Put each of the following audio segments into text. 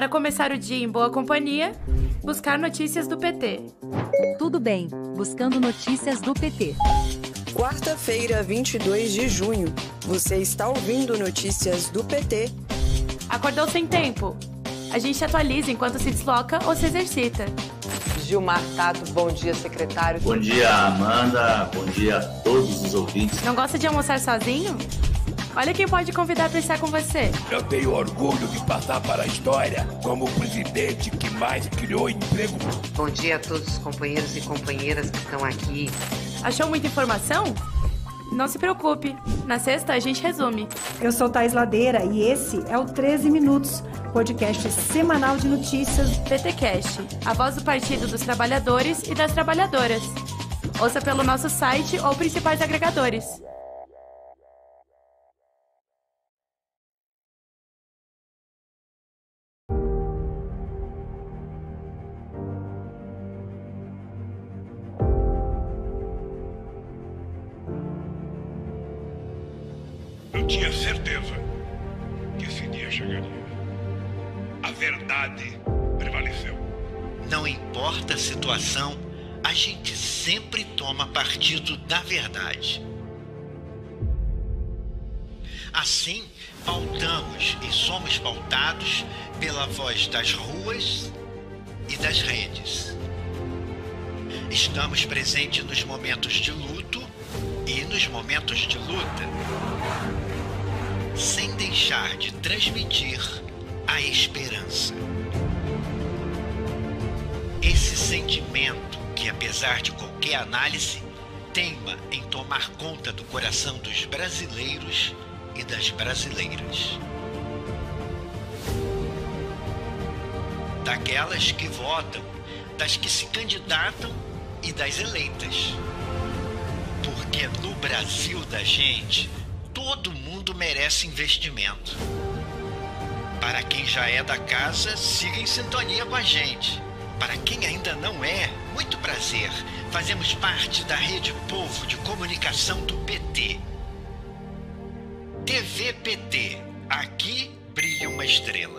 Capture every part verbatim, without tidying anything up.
Para começar o dia em boa companhia, buscar notícias do P T. Tudo bem, buscando notícias do P T. Quarta-feira, vinte e dois de junho. Você está ouvindo notícias do P T. Acordou sem tempo? A gente atualiza enquanto se desloca ou se exercita. Gilmar Tato, bom dia, secretário. Bom dia, Amanda. Bom dia a todos os ouvintes. Não gosta de almoçar sozinho? Olha quem pode convidar para estar com você. Eu tenho orgulho de passar para a história como o presidente que mais criou emprego. Bom dia a todos os companheiros e companheiras que estão aqui. Achou muita informação? Não se preocupe, na sexta a gente resume. Eu sou Thais Ladeira e esse é o treze Minutos, podcast semanal de notícias PTcast, a voz do Partido dos Trabalhadores e das Trabalhadoras. Ouça pelo nosso site ou principais agregadores. Eu tinha certeza que esse dia chegaria. A verdade prevaleceu. Não importa a situação, a gente sempre toma partido da verdade. Assim, pautamos e somos pautados pela voz das ruas e das redes. Estamos presentes nos momentos de luto e nos momentos de luta, sem deixar de transmitir a esperança. Esse sentimento que, apesar de qualquer análise, teima em tomar conta do coração dos brasileiros e das brasileiras. Daquelas que votam, das que se candidatam e das eleitas. Porque no Brasil da gente, todo mundo merece investimento. Para quem já é da casa, siga em sintonia com a gente. Para quem ainda não é, muito prazer. Fazemos parte da Rede Povo de Comunicação do P T. T V P T. Aqui brilha uma estrela.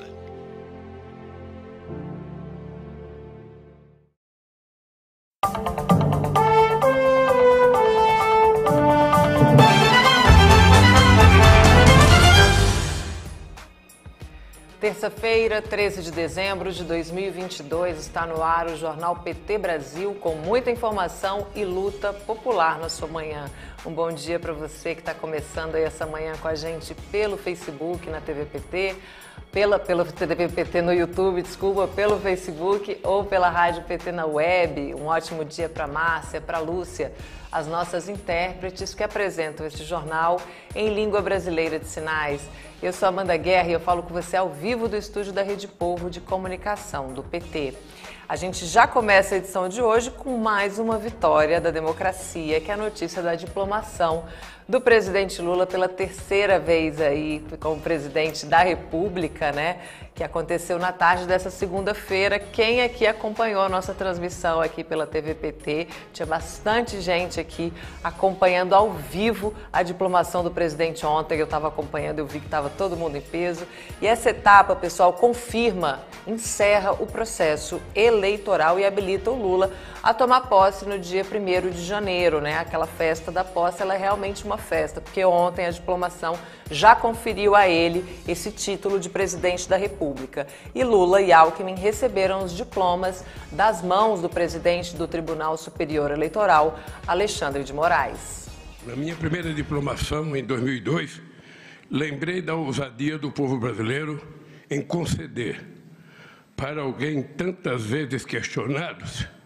Terça-feira, treze de dezembro de dois mil e vinte e dois, está no ar o Jornal P T Brasil, com muita informação e luta popular na sua manhã. Um bom dia para você que está começando aí essa manhã com a gente pelo Facebook, na T V P T, pela, pelo T V P T no YouTube, desculpa, pelo Facebook ou pela Rádio P T na web. Um ótimo dia para Márcia, para Lúcia, as nossas intérpretes que apresentam este jornal em língua brasileira de sinais. Eu sou Amanda Guerra e eu falo com você ao vivo do estúdio da Rede Povo de Comunicação, do P T. A gente já começa a edição de hoje com mais uma vitória da democracia, que é a notícia da diplomação do presidente Lula pela terceira vez aí como presidente da República, né? Que aconteceu na tarde dessa segunda-feira. Quem aqui acompanhou a nossa transmissão aqui pela T V P T, tinha bastante gente aqui acompanhando ao vivo a diplomação do presidente ontem. Eu estava acompanhando, eu vi que estava todo mundo em peso. E essa etapa, pessoal, confirma, encerra o processo eleitoral e habilita o Lula a tomar posse no dia primeiro de janeiro, né? Aquela festa da posse, ela é realmente uma festa, porque ontem a diplomação já conferiu a ele esse título de presidente da República. E Lula e Alckmin receberam os diplomas das mãos do presidente do Tribunal Superior Eleitoral, Alexandre de Moraes. Na minha primeira diplomação, em dois mil e dois, lembrei da ousadia do povo brasileiro em conceder para alguém tantas vezes questionado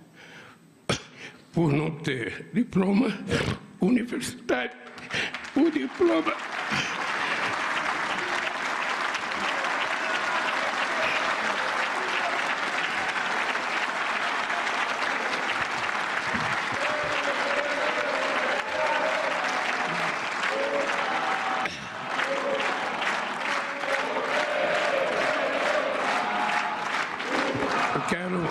por não ter diploma universitário, o diploma eu quero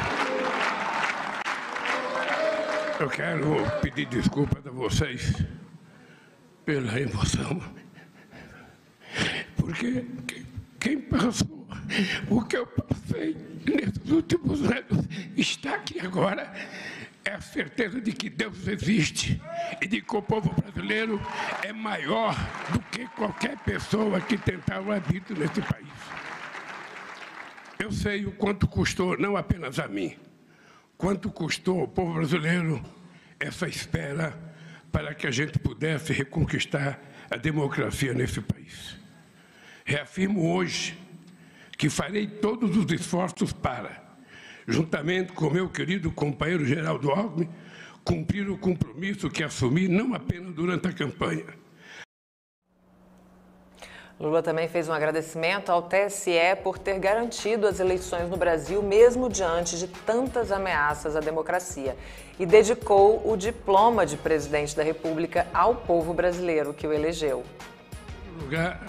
Eu quero pedir desculpas a vocês pela emoção, porque quem passou o que eu fez nesses últimos anos está aqui agora é a certeza de que Deus existe e de que o povo brasileiro é maior do que qualquer pessoa que tentar o arbítrio nesse país. Eu sei o quanto custou, não apenas a mim, quanto custou ao povo brasileiro essa espera para que a gente pudesse reconquistar a democracia nesse país. Reafirmo hoje que farei todos os esforços para, juntamente com meu querido companheiro Geraldo Alckmin, cumprir o compromisso que assumi não apenas durante a campanha. Lula também fez um agradecimento ao T S E por ter garantido as eleições no Brasil, mesmo diante de tantas ameaças à democracia, e dedicou o diploma de presidente da República ao povo brasileiro que o elegeu. Em primeiro lugar,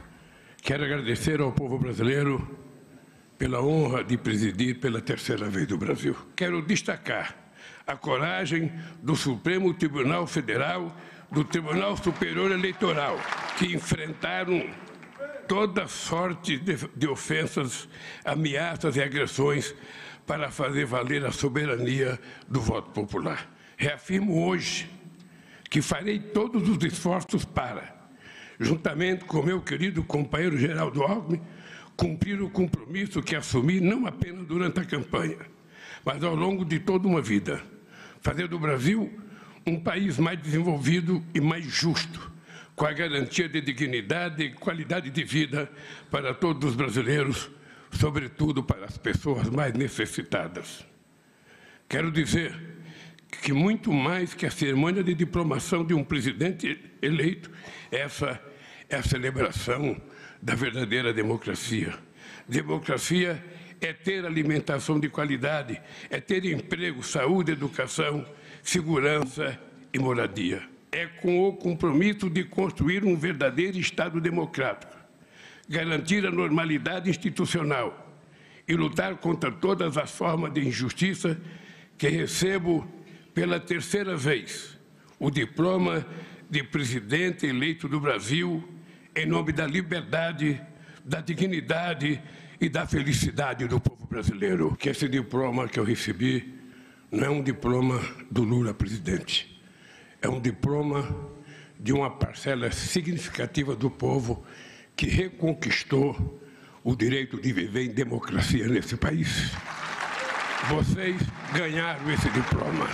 quero agradecer ao povo brasileiro pela honra de presidir pela terceira vez do Brasil. Quero destacar a coragem do Supremo Tribunal Federal, do Tribunal Superior Eleitoral, que enfrentaram toda sorte de, de ofensas, ameaças e agressões para fazer valer a soberania do voto popular. Reafirmo hoje que farei todos os esforços para, juntamente com meu querido companheiro Geraldo Alckmin, cumprir o compromisso que assumi não apenas durante a campanha, mas ao longo de toda uma vida, fazer do Brasil um país mais desenvolvido e mais justo, com a garantia de dignidade e qualidade de vida para todos os brasileiros, sobretudo para as pessoas mais necessitadas. Quero dizer que muito mais que a cerimônia de diplomação de um presidente eleito, essa é a celebração da verdadeira democracia. Democracia é ter alimentação de qualidade, é ter emprego, saúde, educação, segurança e moradia. É com o compromisso de construir um verdadeiro Estado democrático, garantir a normalidade institucional e lutar contra todas as formas de injustiça que recebo pela terceira vez o diploma de presidente eleito do Brasil em nome da liberdade, da dignidade e da felicidade do povo brasileiro. Que esse diploma que eu recebi não é um diploma do Lula presidente. É um diploma de uma parcela significativa do povo que reconquistou o direito de viver em democracia nesse país. Vocês ganharam esse diploma.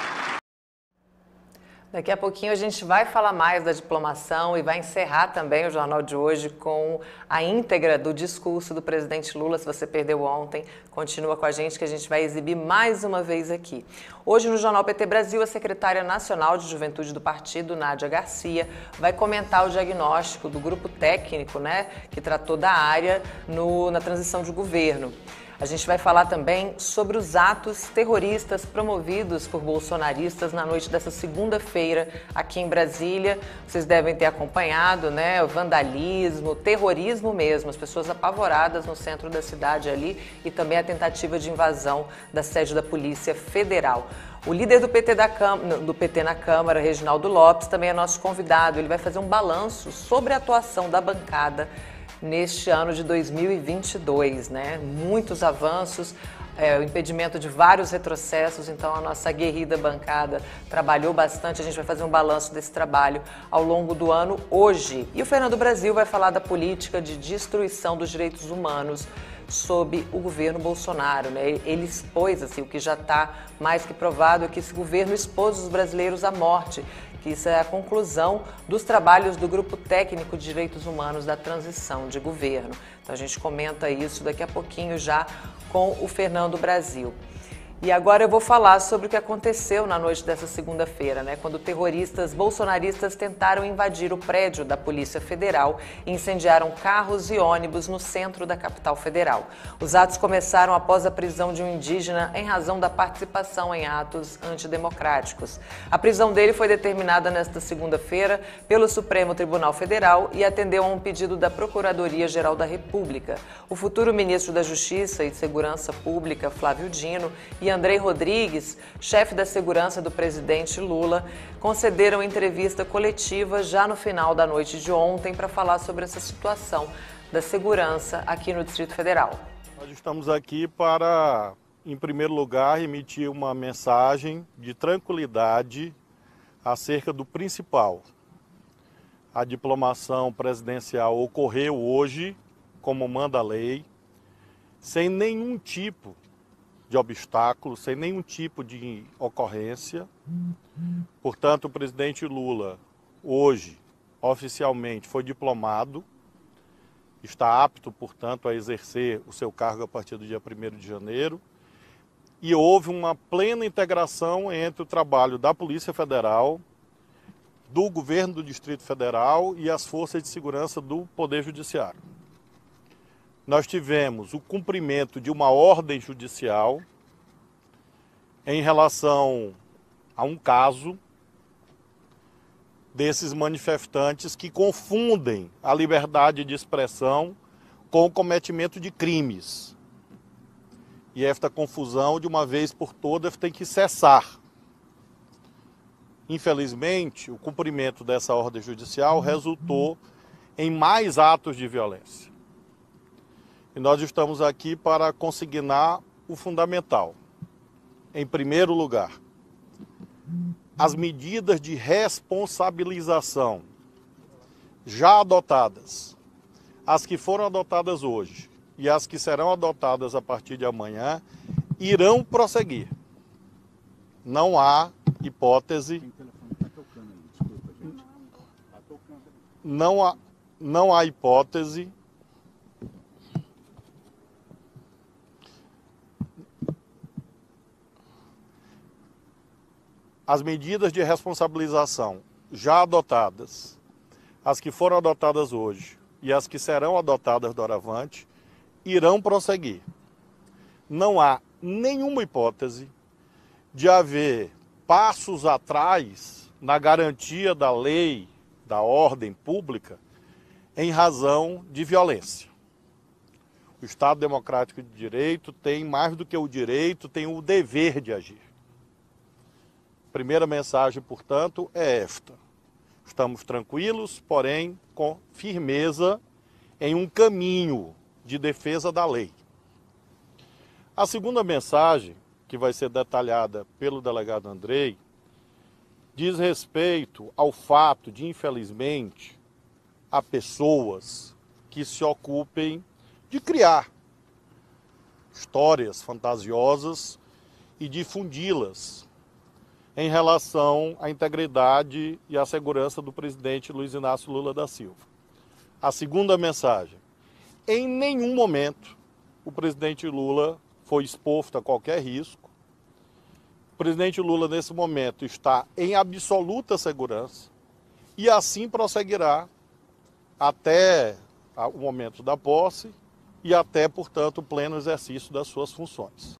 Daqui a pouquinho a gente vai falar mais da diplomação e vai encerrar também o Jornal de hoje com a íntegra do discurso do presidente Lula. Se você perdeu ontem, continua com a gente que a gente vai exibir mais uma vez aqui. Hoje no Jornal P T Brasil, a secretária nacional de Juventude do partido, Nádia Garcia, vai comentar o diagnóstico do grupo técnico, né, que tratou da área no, na transição de governo. A gente vai falar também sobre os atos terroristas promovidos por bolsonaristas na noite dessa segunda-feira aqui em Brasília. Vocês devem ter acompanhado, né? O vandalismo, o terrorismo mesmo, as pessoas apavoradas no centro da cidade ali e também a tentativa de invasão da sede da Polícia Federal. O líder do P T, da Câmara, do P T na Câmara, Reginaldo Lopes, também é nosso convidado. Ele vai fazer um balanço sobre a atuação da bancada neste ano de dois mil e vinte e dois, né? Muitos avanços, é, o impedimento de vários retrocessos, então a nossa aguerrida bancada trabalhou bastante, a gente vai fazer um balanço desse trabalho ao longo do ano hoje. E o Fernando Brasil vai falar da política de destruição dos direitos humanos sob o governo Bolsonaro, né? Ele expôs, assim, o que já está mais que provado, é que esse governo expôs os brasileiros à morte, que isso é a conclusão dos trabalhos do Grupo Técnico de Direitos Humanos da transição de governo. Então a gente comenta isso daqui a pouquinho já com o Fernando Brasil. E agora eu vou falar sobre o que aconteceu na noite dessa segunda-feira, né, quando terroristas bolsonaristas tentaram invadir o prédio da Polícia Federal e incendiaram carros e ônibus no centro da capital federal. Os atos começaram após a prisão de um indígena em razão da participação em atos antidemocráticos. A prisão dele foi determinada nesta segunda-feira pelo Supremo Tribunal Federal e atendeu a um pedido da Procuradoria-Geral da República. O futuro ministro da Justiça e Segurança Pública, Flávio Dino, e Andrei Rodrigues, chefe da segurança do presidente Lula, concederam entrevista coletiva já no final da noite de ontem para falar sobre essa situação da segurança aqui no Distrito Federal. Nós estamos aqui para, em primeiro lugar, emitir uma mensagem de tranquilidade acerca do principal. A diplomação presidencial ocorreu hoje, como manda a lei, sem nenhum tipo de obstáculo, sem nenhum tipo de ocorrência. Portanto, o presidente Lula, hoje, oficialmente, foi diplomado, está apto, portanto, a exercer o seu cargo a partir do dia primeiro de janeiro. E houve uma plena integração entre o trabalho da Polícia Federal, do governo do Distrito Federal e as forças de segurança do Poder Judiciário. Nós tivemos o cumprimento de uma ordem judicial em relação a um caso desses manifestantes que confundem a liberdade de expressão com o cometimento de crimes. E esta confusão, de uma vez por todas, tem que cessar. Infelizmente, o cumprimento dessa ordem judicial resultou em mais atos de violência. E nós estamos aqui para consignar o fundamental. Em primeiro lugar, as medidas de responsabilização já adotadas, as que foram adotadas hoje e as que serão adotadas a partir de amanhã, irão prosseguir. Não há hipótese. Não há, não há hipótese as medidas de responsabilização já adotadas, as que foram adotadas hoje e as que serão adotadas doravante, irão prosseguir. Não há nenhuma hipótese de haver passos atrás na garantia da lei, da ordem pública, em razão de violência. O Estado Democrático de Direito tem, mais do que o direito, tem o dever de agir. Primeira mensagem, portanto, é esta. Estamos tranquilos, porém com firmeza em um caminho de defesa da lei. A segunda mensagem, que vai ser detalhada pelo delegado Andrei, diz respeito ao fato de, infelizmente, há pessoas que se ocupem de criar histórias fantasiosas e difundi-las em relação à integridade e à segurança do presidente Luiz Inácio Lula da Silva. A segunda mensagem: em nenhum momento o presidente Lula foi exposto a qualquer risco. O presidente Lula, nesse momento, está em absoluta segurança e assim prosseguirá até o momento da posse e até, portanto, o pleno exercício das suas funções.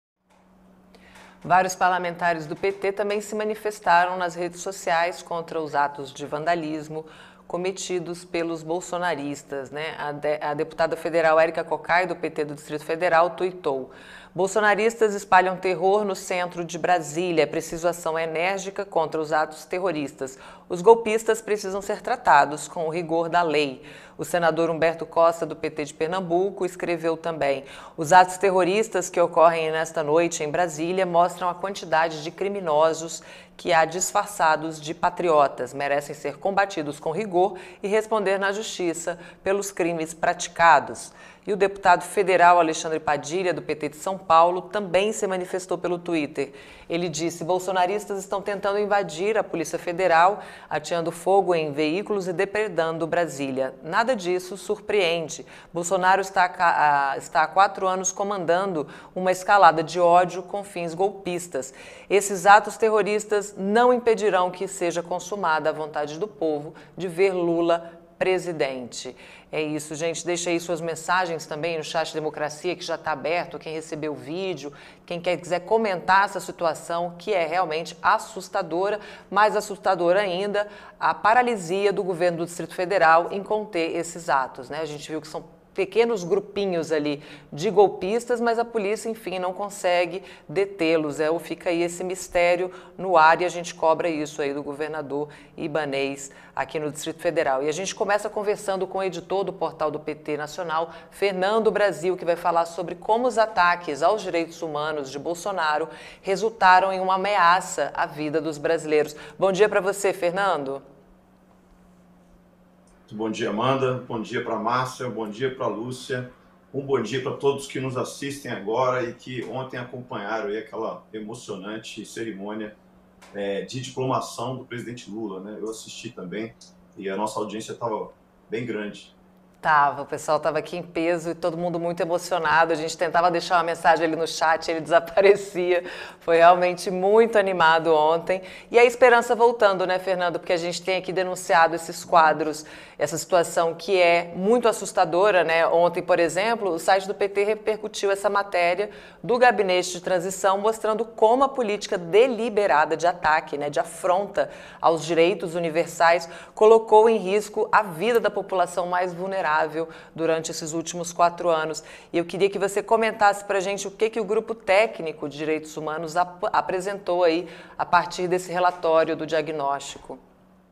Vários parlamentares do P T também se manifestaram nas redes sociais contra os atos de vandalismo cometidos pelos bolsonaristas, né? A, de, a deputada federal Érica Cocai, do P T do Distrito Federal, tuitou: bolsonaristas espalham terror no centro de Brasília. É preciso ação enérgica contra os atos terroristas. Os golpistas precisam ser tratados com o rigor da lei. O senador Humberto Costa, do P T de Pernambuco, escreveu também: os atos terroristas que ocorrem nesta noite em Brasília mostram a quantidade de criminosos que há disfarçados de patriotas. Merecem ser combatidos com rigor e responder na justiça pelos crimes praticados. E o deputado federal Alexandre Padilha, do P T de São Paulo, também se manifestou pelo Twitter. Ele disse: bolsonaristas estão tentando invadir a Polícia Federal, ateando fogo em veículos e depredando Brasília. Nada disso surpreende. Bolsonaro está há, está há quatro anos comandando uma escalada de ódio com fins golpistas. Esses atos terroristas não impedirão que seja consumada a vontade do povo de ver Lula presidente. É isso, gente. Deixa aí suas mensagens também no chat Democracia, que já está aberto. Quem recebeu o vídeo, quem quer, quiser comentar essa situação, que é realmente assustadora, mais assustadora ainda, a paralisia do governo do Distrito Federal em conter esses atos, né? A gente viu que são pequenos grupinhos ali de golpistas, mas a polícia, enfim, não consegue detê-los. É, ou fica aí esse mistério no ar e a gente cobra isso aí do governador Ibanez aqui no Distrito Federal. E a gente começa conversando com o editor do portal do P T Nacional, Fernando Brasil, que vai falar sobre como os ataques aos direitos humanos de Bolsonaro resultaram em uma ameaça à vida dos brasileiros. Bom dia para você, Fernando. Bom dia, Amanda. Bom dia para a Márcia. Bom dia para a Lúcia. Um bom dia para todos que nos assistem agora e que ontem acompanharam aí aquela emocionante cerimônia é, de diplomação do presidente Lula, né? Eu assisti também e a nossa audiência estava bem grande. Tava, o pessoal estava aqui em peso e todo mundo muito emocionado. A gente tentava deixar uma mensagem ali no chat, ele desaparecia. Foi realmente muito animado ontem. E a esperança voltando, né, Fernando? Porque a gente tem aqui denunciado esses quadros, essa situação que é muito assustadora, né? Ontem, por exemplo, o site do P T repercutiu essa matéria do gabinete de transição, mostrando como a política deliberada de ataque, né, de afronta aos direitos universais, colocou em risco a vida da população mais vulnerável durante esses últimos quatro anos. E eu queria que você comentasse para a gente o que, que o Grupo Técnico de Direitos Humanos ap apresentou aí a partir desse relatório do diagnóstico.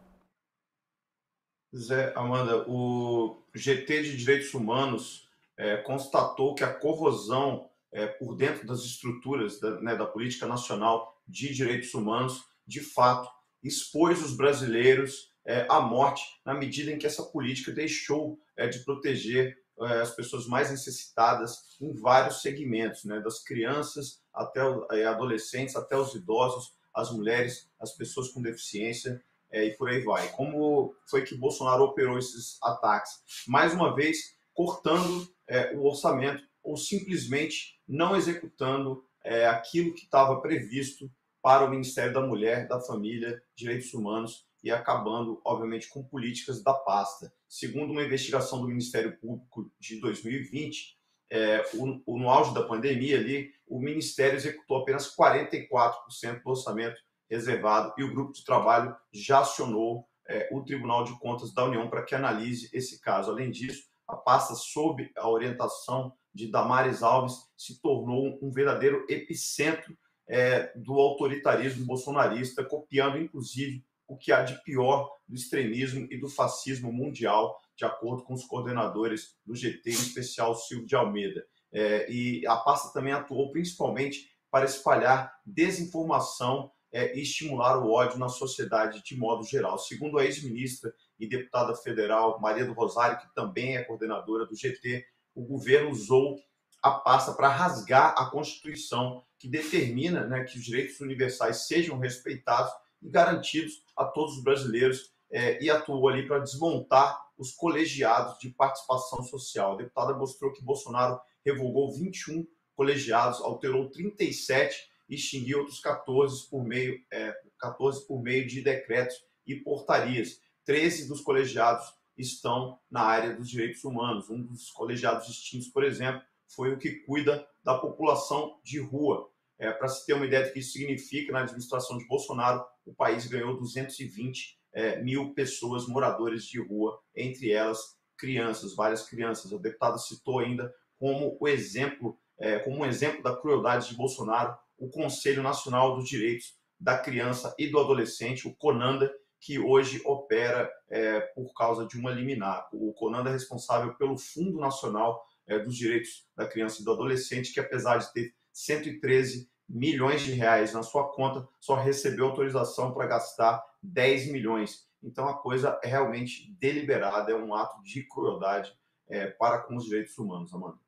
Zé, Amanda, o G T de Direitos Humanos é, constatou que a corrosão é, por dentro das estruturas da, né, da política nacional de direitos humanos, de fato, expôs os brasileiros É, a morte, na medida em que essa política deixou é, de proteger é, as pessoas mais necessitadas em vários segmentos, né, das crianças até os é, adolescentes, até os idosos, as mulheres, as pessoas com deficiência é, e por aí vai. Como foi que Bolsonaro operou esses ataques? Mais uma vez, cortando é, o orçamento ou simplesmente não executando é, aquilo que estava previsto para o Ministério da Mulher, da Família, Direitos Humanos, e acabando, obviamente, com políticas da pasta. Segundo uma investigação do Ministério Público de dois mil e vinte, é, o, o, no auge da pandemia, ali, o Ministério executou apenas quarenta e quatro por cento do orçamento reservado e o grupo de trabalho já acionou é, o Tribunal de Contas da União para que analise esse caso. Além disso, a pasta, sob a orientação de Damares Alves, se tornou um verdadeiro epicentro é, do autoritarismo bolsonarista, copiando, inclusive, o que há de pior do extremismo e do fascismo mundial, de acordo com os coordenadores do G T, em especial Silvio de Almeida. É, e a pasta também atuou principalmente para espalhar desinformação é, e estimular o ódio na sociedade de modo geral. Segundo a ex-ministra e deputada federal Maria do Rosário, que também é coordenadora do G T, o governo usou a pasta para rasgar a Constituição, que determina, né, que os direitos universais sejam respeitados e garantidos a todos os brasileiros, é, e atuou ali para desmontar os colegiados de participação social. A deputada mostrou que Bolsonaro revogou vinte e um colegiados, alterou trinta e sete e extinguiu outros quatorze por meio, é, quatorze por meio de decretos e portarias. treze dos colegiados estão na área dos direitos humanos. Um dos colegiados extintos, por exemplo, foi o que cuida da população de rua. É, para se ter uma ideia do que isso significa, na administração de Bolsonaro, o país ganhou duzentos e vinte é, mil pessoas moradores de rua, entre elas crianças, várias crianças. A deputada citou ainda como, o exemplo, é, como um exemplo da crueldade de Bolsonaro o Conselho Nacional dos Direitos da Criança e do Adolescente, o CONANDA, que hoje opera é, por causa de uma liminar. O CONANDA é responsável pelo Fundo Nacional é, dos Direitos da Criança e do Adolescente, que apesar de ter cento e treze milhões de reais na sua conta, só recebeu autorização para gastar dez milhões. Então a coisa é realmente deliberada, é um ato de crueldade é, para com os direitos humanos, Amanda.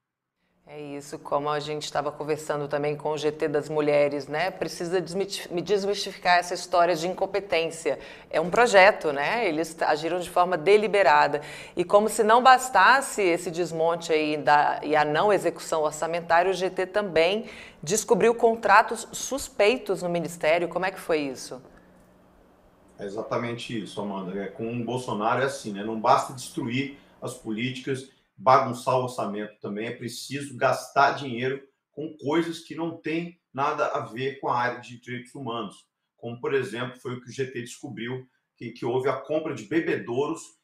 É isso, como a gente estava conversando também com o G T das Mulheres, né? Precisa desmistificar essa história de incompetência. É um projeto, né? Eles agiram de forma deliberada. E como se não bastasse esse desmonte aí da, e a não execução orçamentária, o G T também descobriu contratos suspeitos no Ministério. Como é que foi isso? É exatamente isso, Amanda. É, com o Bolsonaro é assim, né? Não basta destruir as políticas, bagunçar o orçamento também, é preciso gastar dinheiro com coisas que não têm nada a ver com a área de direitos humanos, como, por exemplo, foi o que o G T descobriu, que, que houve a compra de bebedouros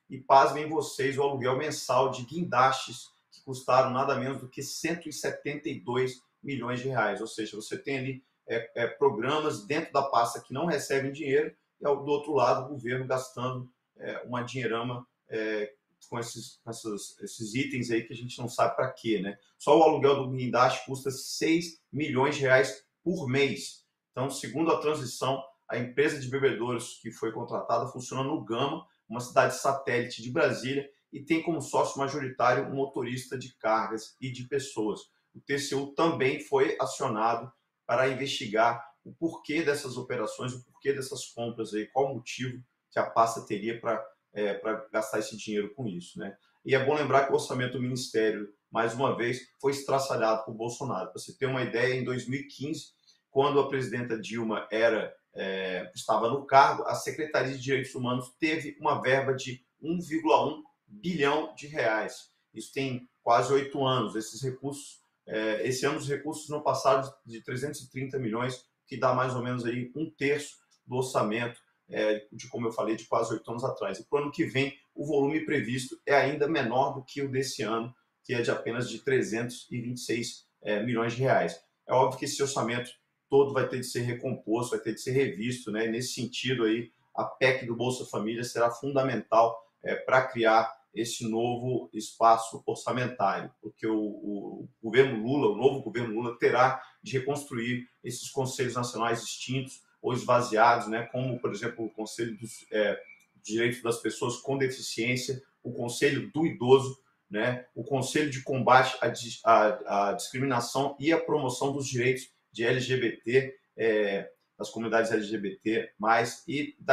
e pasmem vocês, o aluguel mensal de guindastes que custaram nada menos do que cento e setenta e dois milhões de reais. Ou seja, você tem ali é, é, programas dentro da pasta que não recebem dinheiro e, do outro lado, o governo gastando é, uma dinheirama é, com, esses, com essas, esses itens aí que a gente não sabe para quê, né? Só o aluguel do guindaste custa seis milhões de reais por mês. Então, segundo a transição, a empresa de bebedouros que foi contratada funciona no Gama, uma cidade satélite de Brasília, e tem como sócio majoritário um motorista de cargas e de pessoas. O T C U também foi acionado para investigar o porquê dessas operações, o porquê dessas compras, aí, qual o motivo que a pasta teria para é, para gastar esse dinheiro com isso, né? E é bom lembrar que o orçamento do Ministério, mais uma vez, foi estraçalhado por Bolsonaro. Para você ter uma ideia, em dois mil e quinze, quando a presidenta Dilma era, é, estava no cargo, a Secretaria de Direitos Humanos teve uma verba de um vírgula um bilhão de reais. Isso tem quase oito anos. Esses recursos, é, esse ano os recursos não passaram de trezentos e trinta milhões, que dá mais ou menos aí um terço do orçamento, é, de como eu falei, de quase oito anos atrás. E para o ano que vem, o volume previsto é ainda menor do que o desse ano, que é de apenas de trezentos e vinte e seis é, milhões de reais. É óbvio que esse orçamento todo vai ter de ser recomposto, vai ter de ser revisto, né? Nesse sentido aí, a P E C do Bolsa Família será fundamental é, para criar esse novo espaço orçamentário, porque o, o governo Lula, o novo governo Lula, terá de reconstruir esses conselhos nacionais extintos ou esvaziados, né? Como, por exemplo, o Conselho dos é, Direitos das Pessoas com Deficiência, o Conselho do Idoso, né? O Conselho de Combate à, à, à Discriminação e à Promoção dos Direitos de L G B T, é, das comunidades L G B T mais, e da,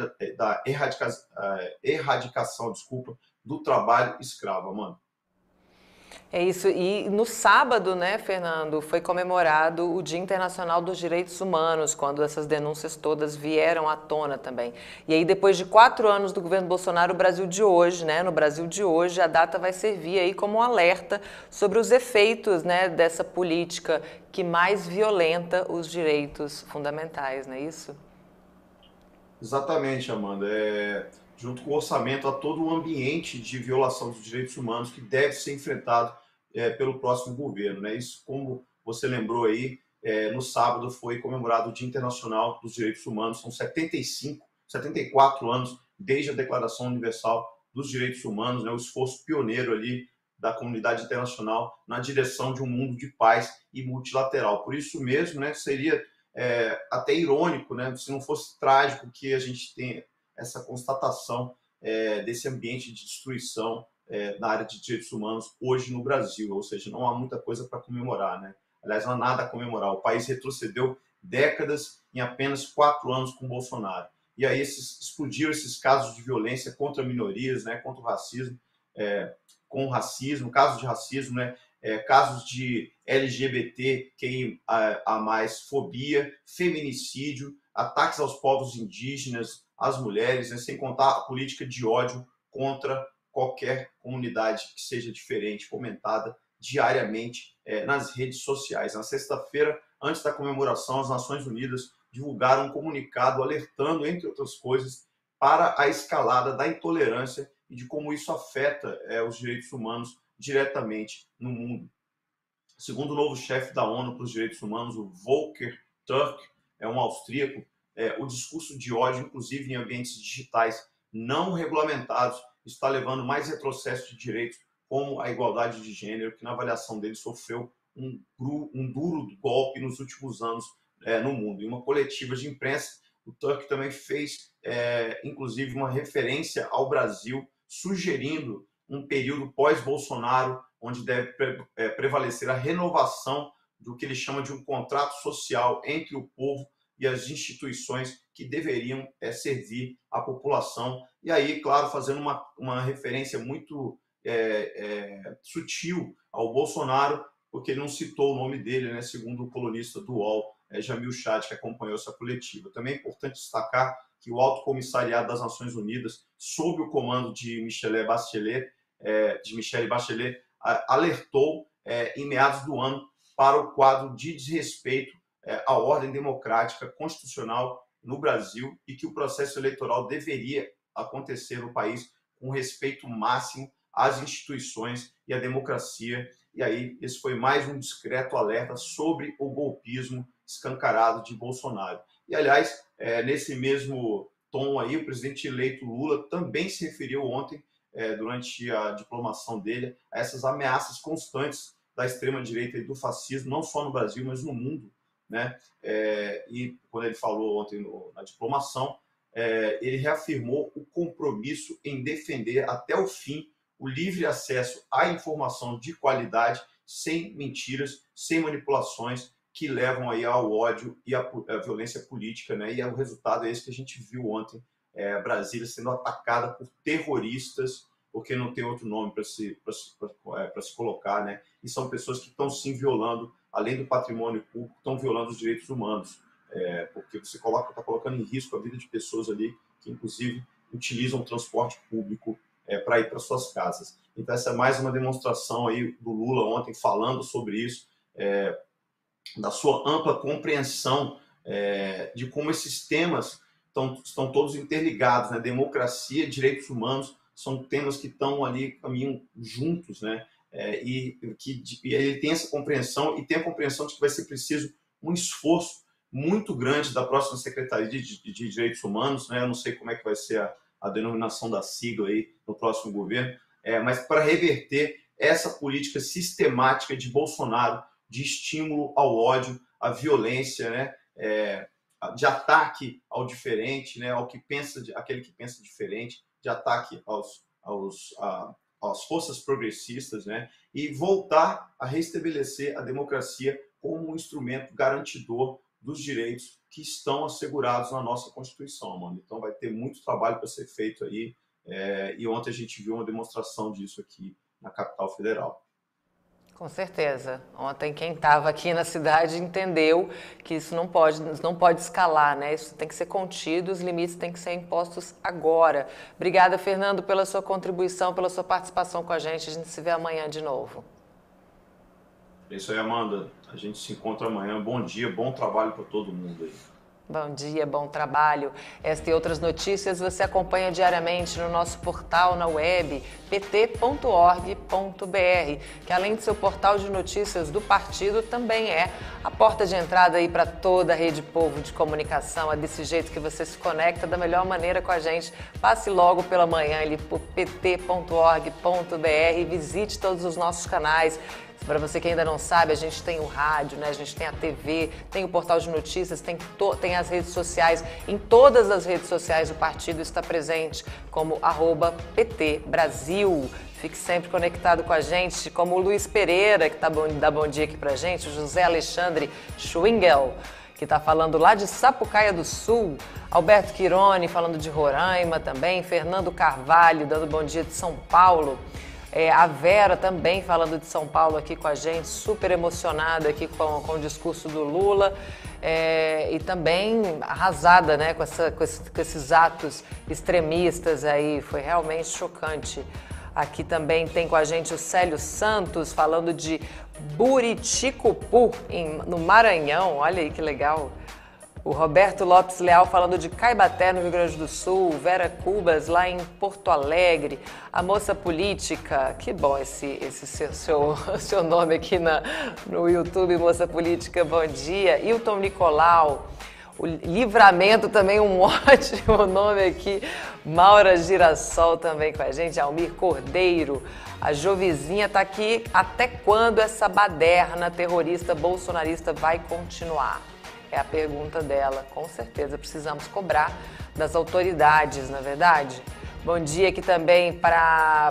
da erradica, erradicação desculpa, do trabalho escravo, mano. É isso. E no sábado, né, Fernando, foi comemorado o Dia Internacional dos Direitos Humanos, quando essas denúncias todas vieram à tona também. E aí, depois de quatro anos do governo Bolsonaro, o Brasil de hoje, né, no Brasil de hoje, a data vai servir aí como um alerta sobre os efeitos, né, dessa política que mais violenta os direitos fundamentais, não é isso? Exatamente, Amanda. É... junto com o orçamento, a todo o ambiente de violação dos direitos humanos que deve ser enfrentado é, pelo próximo governo, né? Isso, como você lembrou aí, é, no sábado foi comemorado o Dia Internacional dos Direitos Humanos. São setenta e cinco, setenta e quatro anos desde a Declaração Universal dos Direitos Humanos, né? O esforço pioneiro ali da comunidade internacional na direção de um mundo de paz e multilateral. Por isso mesmo, né, seria é, até irônico, né, se não fosse trágico que a gente tenha essa constatação é, desse ambiente de destruição é, na área de direitos humanos hoje no Brasil, ou seja, não há muita coisa para comemorar, né? Aliás, não há nada a comemorar. O país retrocedeu décadas em apenas quatro anos com Bolsonaro. E aí esses, explodiram esses casos de violência contra minorias, né, contra o racismo, é, com o racismo, casos de racismo, né, é, casos de L G B T Q I A mais, fobia, feminicídio, ataques aos povos indígenas, às mulheres, né, sem contar a política de ódio contra qualquer comunidade que seja diferente, comentada diariamente é, nas redes sociais. Na sexta-feira, antes da comemoração, as Nações Unidas divulgaram um comunicado alertando, entre outras coisas, para a escalada da intolerância e de como isso afeta é, os direitos humanos diretamente no mundo. Segundo o novo chefe da ONU para os Direitos Humanos, o Volker Turk, é um austríaco, É, o discurso de ódio, inclusive em ambientes digitais não regulamentados, está levando mais retrocesso de direitos, como a igualdade de gênero, que na avaliação dele sofreu um, um duro golpe nos últimos anos é, no mundo. Em uma coletiva de imprensa, o Turk também fez, é, inclusive, uma referência ao Brasil, sugerindo um período pós-Bolsonaro, onde deve pre é, prevalecer a renovação do que ele chama de um contrato social entre o povo e as instituições que deveriam é, servir à população. E aí, claro, fazendo uma, uma referência muito é, é, sutil ao Bolsonaro, porque ele não citou o nome dele, né, segundo o colunista do U O L, é, Jamil Chad, que acompanhou essa coletiva. Também é importante destacar que o Alto Comissariado das Nações Unidas, sob o comando de Michelle Bachelet, é, de Michelle Bachelet a, alertou é, em meados do ano para o quadro de desrespeito a ordem democrática constitucional no Brasil e que o processo eleitoral deveria acontecer no país com respeito máximo às instituições e à democracia. E aí, esse foi mais um discreto alerta sobre o golpismo escancarado de Bolsonaro. E, aliás, é, nesse mesmo tom aí, o presidente eleito Lula também se referiu ontem, é, durante a diplomação dele, a essas ameaças constantes da extrema-direita e do fascismo, não só no Brasil, mas no mundo, né? É, e quando ele falou ontem no, na diplomação, é, ele reafirmou o compromisso em defender até o fim o livre acesso à informação de qualidade, sem mentiras, sem manipulações, que levam aí ao ódio e à, à violência política, né? E o resultado é esse que a gente viu ontem, é, Brasília sendo atacada por terroristas, porque não tem outro nome para se, para se colocar, né? E são pessoas que estão sim violando, além do patrimônio público, estão violando os direitos humanos, é, porque você coloca, está colocando em risco a vida de pessoas ali que, inclusive, utilizam o transporte público é, para ir para suas casas. Então, essa é mais uma demonstração aí do Lula ontem falando sobre isso, é, da sua ampla compreensão é, de como esses temas estão, estão todos interligados, né? Democracia e direitos humanos são temas que estão ali, caminham juntos, né? É, e, que, e ele tem essa compreensão e tem a compreensão de que vai ser preciso um esforço muito grande da próxima Secretaria de, de, de Direitos Humanos, né? Eu não sei como é que vai ser a, a denominação da sigla aí no próximo governo, é, mas para reverter essa política sistemática de Bolsonaro de estímulo ao ódio, à violência, né? É, de ataque ao diferente, né? Ao que pensa, aquele que pensa diferente, de ataque aos, aos, a, às forças progressistas, né? E voltar a restabelecer a democracia como um instrumento garantidor dos direitos que estão assegurados na nossa Constituição, mano. Então vai ter muito trabalho para ser feito aí, é, e ontem a gente viu uma demonstração disso aqui na capital federal. Com certeza. Ontem quem estava aqui na cidade entendeu que isso não pode, não pode escalar, né? Isso tem que ser contido, os limites têm que ser impostos agora. Obrigada, Fernando, pela sua contribuição, pela sua participação com a gente. A gente se vê amanhã de novo. É isso aí, Amanda. A gente se encontra amanhã. Bom dia, bom trabalho para todo mundo aí. Bom dia, bom trabalho. Esta e outras notícias você acompanha diariamente no nosso portal na web, p t ponto org ponto b r, que além de ser o portal de notícias do partido, também é a porta de entrada aí para toda a Rede Povo de Comunicação. É desse jeito que você se conecta da melhor maneira com a gente. Passe logo pela manhã ali por p t ponto org ponto b r e visite todos os nossos canais. Para você que ainda não sabe, a gente tem o rádio, né? A gente tem a T V, tem o portal de notícias, tem, to, tem as redes sociais. Em todas as redes sociais o partido está presente, como arroba P T Brasil. Fique sempre conectado com a gente, como o Luiz Pereira, que tá bom, dá bom dia aqui pra gente, o José Alexandre Schwingel, que está falando lá de Sapucaia do Sul, Alberto Quirone falando de Roraima também, Fernando Carvalho dando bom dia de São Paulo. É, a Vera também falando de São Paulo aqui com a gente, super emocionada aqui com, com o discurso do Lula, é, e também arrasada, né, com, essa, com, esse, com esses atos extremistas aí, foi realmente chocante. Aqui também tem com a gente o Célio Santos falando de Buriticupu, em, no Maranhão, olha aí que legal. O Roberto Lopes Leal falando de Caibaté, no Rio Grande do Sul, Vera Cubas lá em Porto Alegre, a Moça Política, que bom esse, esse seu, seu, seu nome aqui na, no YouTube, Moça Política, bom dia. Hilton Nicolau, o Livramento também, um ótimo nome aqui, Maura Girassol também com a gente, Almir Cordeiro, a Jovizinha tá aqui, até quando essa baderna terrorista bolsonarista vai continuar? É a pergunta dela. Com certeza precisamos cobrar das autoridades, na verdade. Bom dia aqui também para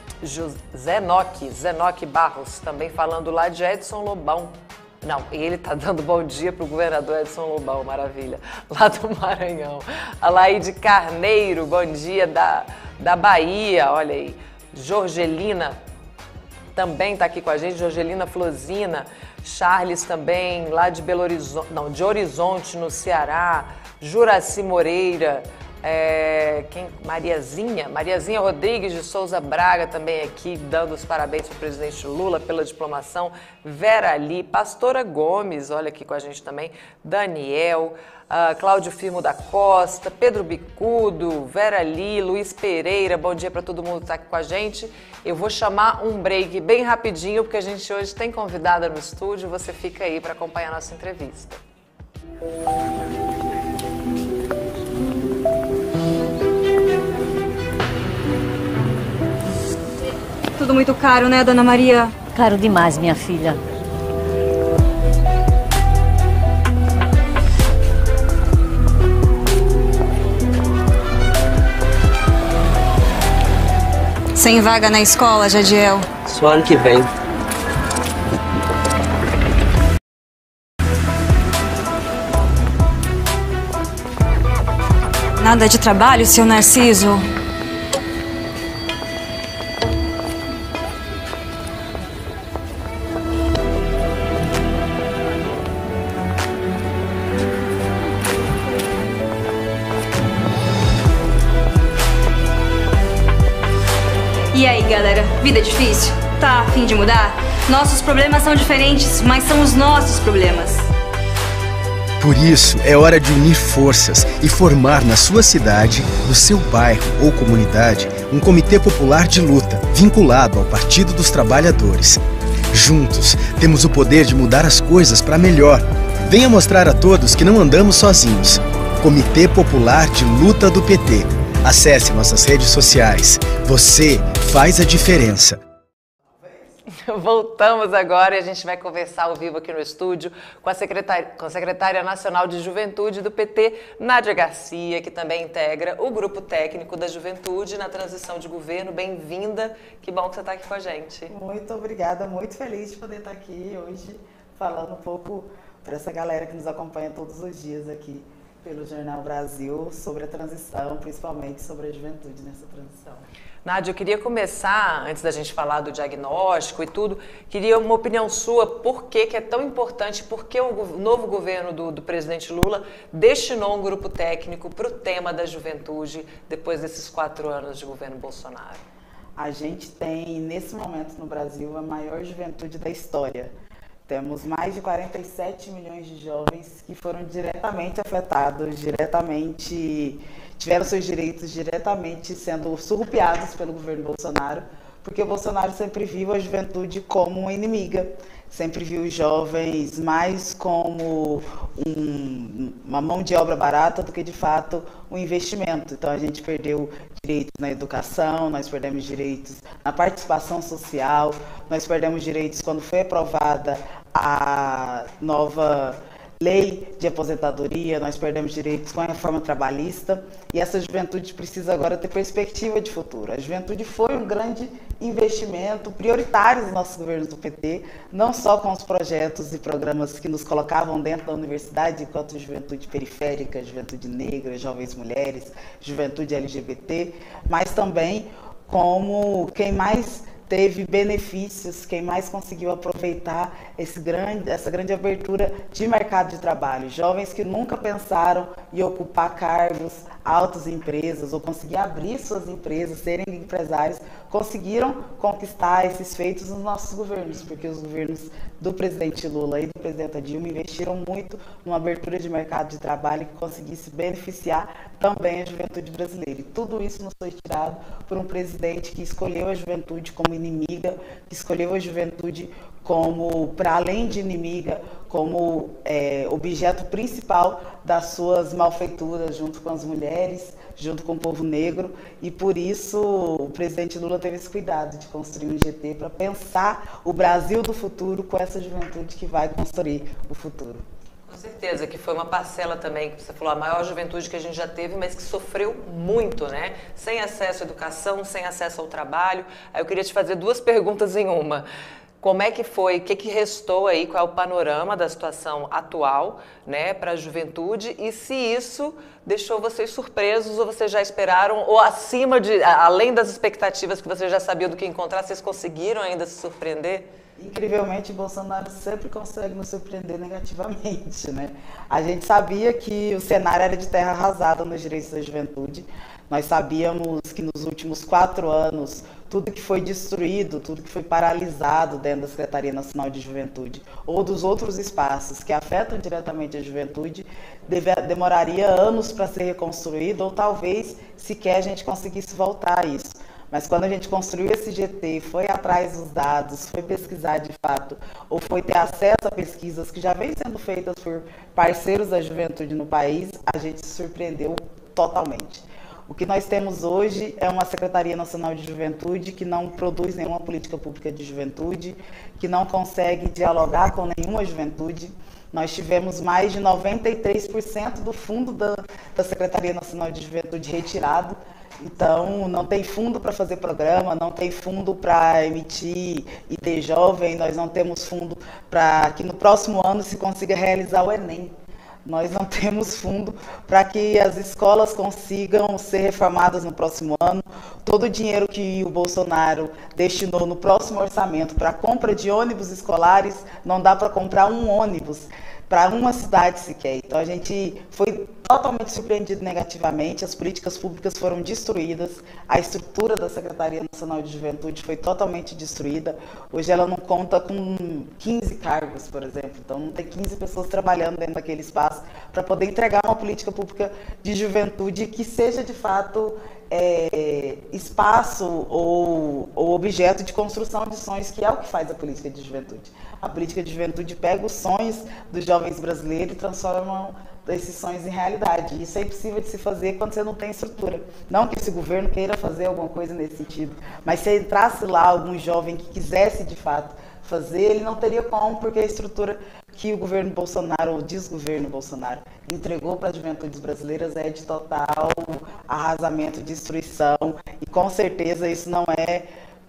Zenoque, Zenoque Barros, também falando lá de Edson Lobão. Não, e ele tá dando bom dia para o governador Edson Lobão, maravilha, lá do Maranhão. A Laide Carneiro, bom dia da, da Bahia, olha aí. Jorgelina também tá aqui com a gente, Jorgelina Flosina. Charles também, lá de Belo Horizonte, não, de Horizonte, no Ceará, Juraci Moreira, É, quem? Mariazinha, Mariazinha Rodrigues de Souza Braga também aqui, dando os parabéns para o presidente Lula pela diplomação. Vera Ali, Pastora Gomes, olha aqui com a gente também, Daniel, uh, Cláudio Firmo da Costa, Pedro Bicudo, Vera Ali, Luiz Pereira, bom dia para todo mundo que está aqui com a gente. Eu vou chamar um break bem rapidinho, porque a gente hoje tem convidada no estúdio, você fica aí para acompanhar a nossa entrevista. Tudo muito caro, né, Dona Maria? Caro demais, minha filha. Sem vaga na escola, Jadiel? Só ano que vem. Nada de trabalho, seu Narciso? E aí, galera, vida difícil? Tá a fim de mudar? Nossos problemas são diferentes, mas são os nossos problemas. Por isso, é hora de unir forças e formar na sua cidade, no seu bairro ou comunidade, um comitê popular de luta, vinculado ao Partido dos Trabalhadores. Juntos, temos o poder de mudar as coisas para melhor. Venha mostrar a todos que não andamos sozinhos. Comitê Popular de Luta do P T. Acesse nossas redes sociais. Você faz a diferença. Voltamos agora e a gente vai conversar ao vivo aqui no estúdio com a secretária, com a secretária nacional de Juventude do P T, Nádia Garcia, que também integra o grupo técnico da Juventude na transição de governo. Bem-vinda, que bom que você está aqui com a gente. Muito obrigada, muito feliz de poder estar aqui hoje falando um pouco para essa galera que nos acompanha todos os dias aqui pelo Jornal Brasil sobre a transição, principalmente sobre a juventude nessa transição. Nádia, eu queria começar, antes da gente falar do diagnóstico e tudo, queria uma opinião sua, por que que é tão importante, por que o novo governo do, do presidente Lula destinou um grupo técnico para o tema da juventude depois desses quatro anos de governo Bolsonaro? A gente tem, nesse momento no Brasil, a maior juventude da história. Temos mais de quarenta e sete milhões de jovens que foram diretamente afetados, diretamente tiveram seus direitos diretamente sendo surrupiados pelo governo Bolsonaro, porque o Bolsonaro sempre viu a juventude como uma inimiga, sempre viu os jovens mais como um, uma mão de obra barata do que, de fato, um investimento. Então, a gente perdeu direitos na educação, nós perdemos direitos na participação social, nós perdemos direitos quando foi aprovada a nova lei de aposentadoria, nós perdemos direitos com a reforma trabalhista e essa juventude precisa agora ter perspectiva de futuro. A juventude foi um grande investimento prioritário dos nossos governos do P T, não só com os projetos e programas que nos colocavam dentro da universidade enquanto juventude periférica, juventude negra, jovens mulheres, juventude L G B T, mas também como quem mais teve benefícios, quem mais conseguiu aproveitar esse grande, essa grande abertura de mercado de trabalho. Jovens que nunca pensaram em ocupar cargos altos em empresas ou conseguir abrir suas empresas, serem empresários, conseguiram conquistar esses feitos nos nossos governos, porque os governos do presidente Lula e do presidente Dilma investiram muito numa abertura de mercado de trabalho que conseguisse beneficiar também a juventude brasileira. E tudo isso nos foi tirado por um presidente que escolheu a juventude como inimiga, que escolheu a juventude como, para além de inimiga, como é, objeto principal das suas malfeituras, junto com as mulheres, junto com o povo negro, e por isso o presidente Lula teve esse cuidado de construir um G T para pensar o Brasil do futuro com essa juventude que vai construir o futuro. Com certeza, que foi uma parcela também, que você falou, a maior juventude que a gente já teve, mas que sofreu muito, né? Sem acesso à educação, sem acesso ao trabalho. Aí eu queria te fazer duas perguntas em uma. Como é que foi, o que, que restou aí, qual é o panorama da situação atual, né, para a juventude, e se isso deixou vocês surpresos ou vocês já esperaram, ou acima de, além das expectativas que vocês já sabiam do que encontrar, vocês conseguiram ainda se surpreender? Incrivelmente, Bolsonaro sempre consegue nos surpreender negativamente, né? A gente sabia que o cenário era de terra arrasada nos direitos da juventude. Nós sabíamos que nos últimos quatro anos, tudo que foi destruído, tudo que foi paralisado dentro da Secretaria Nacional de Juventude ou dos outros espaços que afetam diretamente a juventude, deve, demoraria anos para ser reconstruído ou talvez sequer a gente conseguisse voltar a isso. Mas quando a gente construiu esse G T, foi atrás dos dados, foi pesquisar de fato, ou foi ter acesso a pesquisas que já vêm sendo feitas por parceiros da juventude no país, a gente se surpreendeu totalmente. O que nós temos hoje é uma Secretaria Nacional de Juventude que não produz nenhuma política pública de juventude, que não consegue dialogar com nenhuma juventude. Nós tivemos mais de noventa e três por cento do fundo da, da Secretaria Nacional de Juventude retirado. Então, não tem fundo para fazer programa, não tem fundo para emitir I D Jovem, nós não temos fundo para que no próximo ano se consiga realizar o Enem. Nós não temos fundo para que as escolas consigam ser reformadas no próximo ano. Todo o dinheiro que o Bolsonaro destinou no próximo orçamento para a compra de ônibus escolares, não dá para comprar um ônibus para uma cidade sequer. Então a gente foi totalmente surpreendido negativamente, as políticas públicas foram destruídas, a estrutura da Secretaria Nacional de Juventude foi totalmente destruída. Hoje ela não conta com quinze cargos, por exemplo, então não tem quinze pessoas trabalhando dentro daquele espaço para poder entregar uma política pública de juventude que seja de fato é, espaço ou, ou objeto de construção de sonhos, que é o que faz a política de juventude. A política de juventude pega os sonhos dos jovens brasileiros e transforma esses sonhos em realidade. Isso é impossível de se fazer quando você não tem estrutura. Não que esse governo queira fazer alguma coisa nesse sentido, mas se entrasse lá algum jovem que quisesse de fato fazer, ele não teria como, porque a estrutura que o governo Bolsonaro, ou desgoverno Bolsonaro, entregou para as juventudes brasileiras é de total arrasamento, destruição, e com certeza isso não é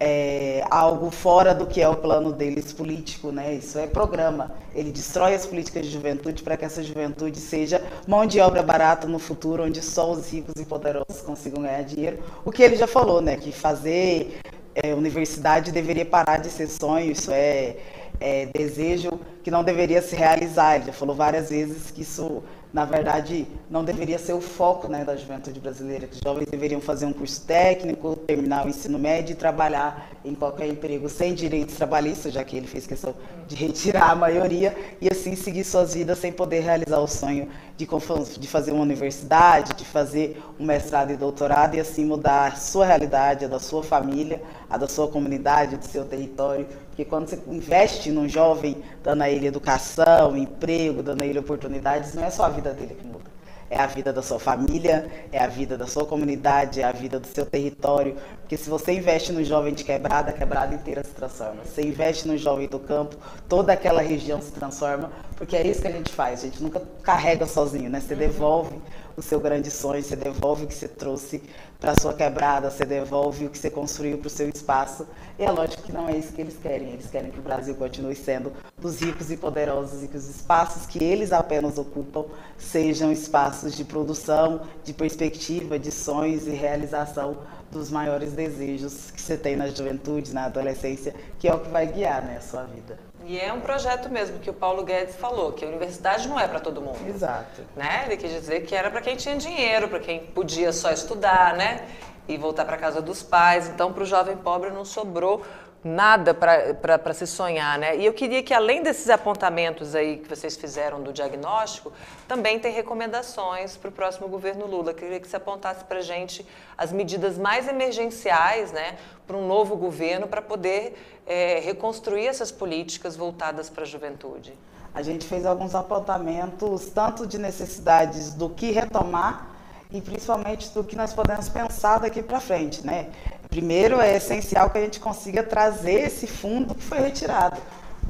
É, algo fora do que é o plano deles político, né? Isso é programa. Ele destrói as políticas de juventude para que essa juventude seja mão de obra barata no futuro, onde só os ricos e poderosos consigam ganhar dinheiro. O que ele já falou, né? Que fazer é, universidade deveria parar de ser sonho, isso é, é desejo que não deveria se realizar. Ele já falou várias vezes que isso, na verdade, não deveria ser o foco, né, da juventude brasileira, que os jovens deveriam fazer um curso técnico, terminar o ensino médio e trabalhar em qualquer emprego sem direitos trabalhistas, já que ele fez questão de retirar a maioria, e assim seguir suas vidas sem poder realizar o sonho de, de fazer uma universidade, de fazer um mestrado e doutorado, e assim mudar a sua realidade, a da sua família, a da sua comunidade, do seu território. Porque quando você investe num jovem, dando a ele educação, emprego, dando a ele oportunidades, não é só a vida dele que muda. É a vida da sua família, é a vida da sua comunidade, é a vida do seu território. Porque se você investe no jovem de quebrada, a quebrada inteira se transforma. Se você investe no jovem do campo, toda aquela região se transforma, porque é isso que a gente faz. A gente nunca carrega sozinho, né? Você devolve o seu grande sonho, você devolve o que você trouxe para a sua quebrada, você devolve o que você construiu para o seu espaço. E é lógico que não é isso que eles querem. Eles querem que o Brasil continue sendo dos ricos e poderosos e que os espaços que eles apenas ocupam sejam espaços de produção, de perspectiva, de sonhos e realização dos maiores desejos que você tem na juventude, na adolescência, que é o que vai guiar, né, a sua vida. E é um projeto mesmo que o Paulo Guedes falou, que a universidade não é para todo mundo. Exato. Né? Ele quis dizer que era para quem tinha dinheiro, para quem podia só estudar, né? E voltar para casa dos pais. Então, para o jovem pobre não sobrou nada para se sonhar, né? E eu queria que, além desses apontamentos aí que vocês fizeram do diagnóstico, também tem recomendações para o próximo governo Lula. Eu queria que você apontasse para a gente as medidas mais emergenciais, né, para um novo governo, para poder é, reconstruir essas políticas voltadas para a juventude. A gente fez alguns apontamentos, tanto de necessidades do que retomar, e principalmente do que nós podemos pensar daqui para frente, né? Primeiro, é essencial que a gente consiga trazer esse fundo que foi retirado.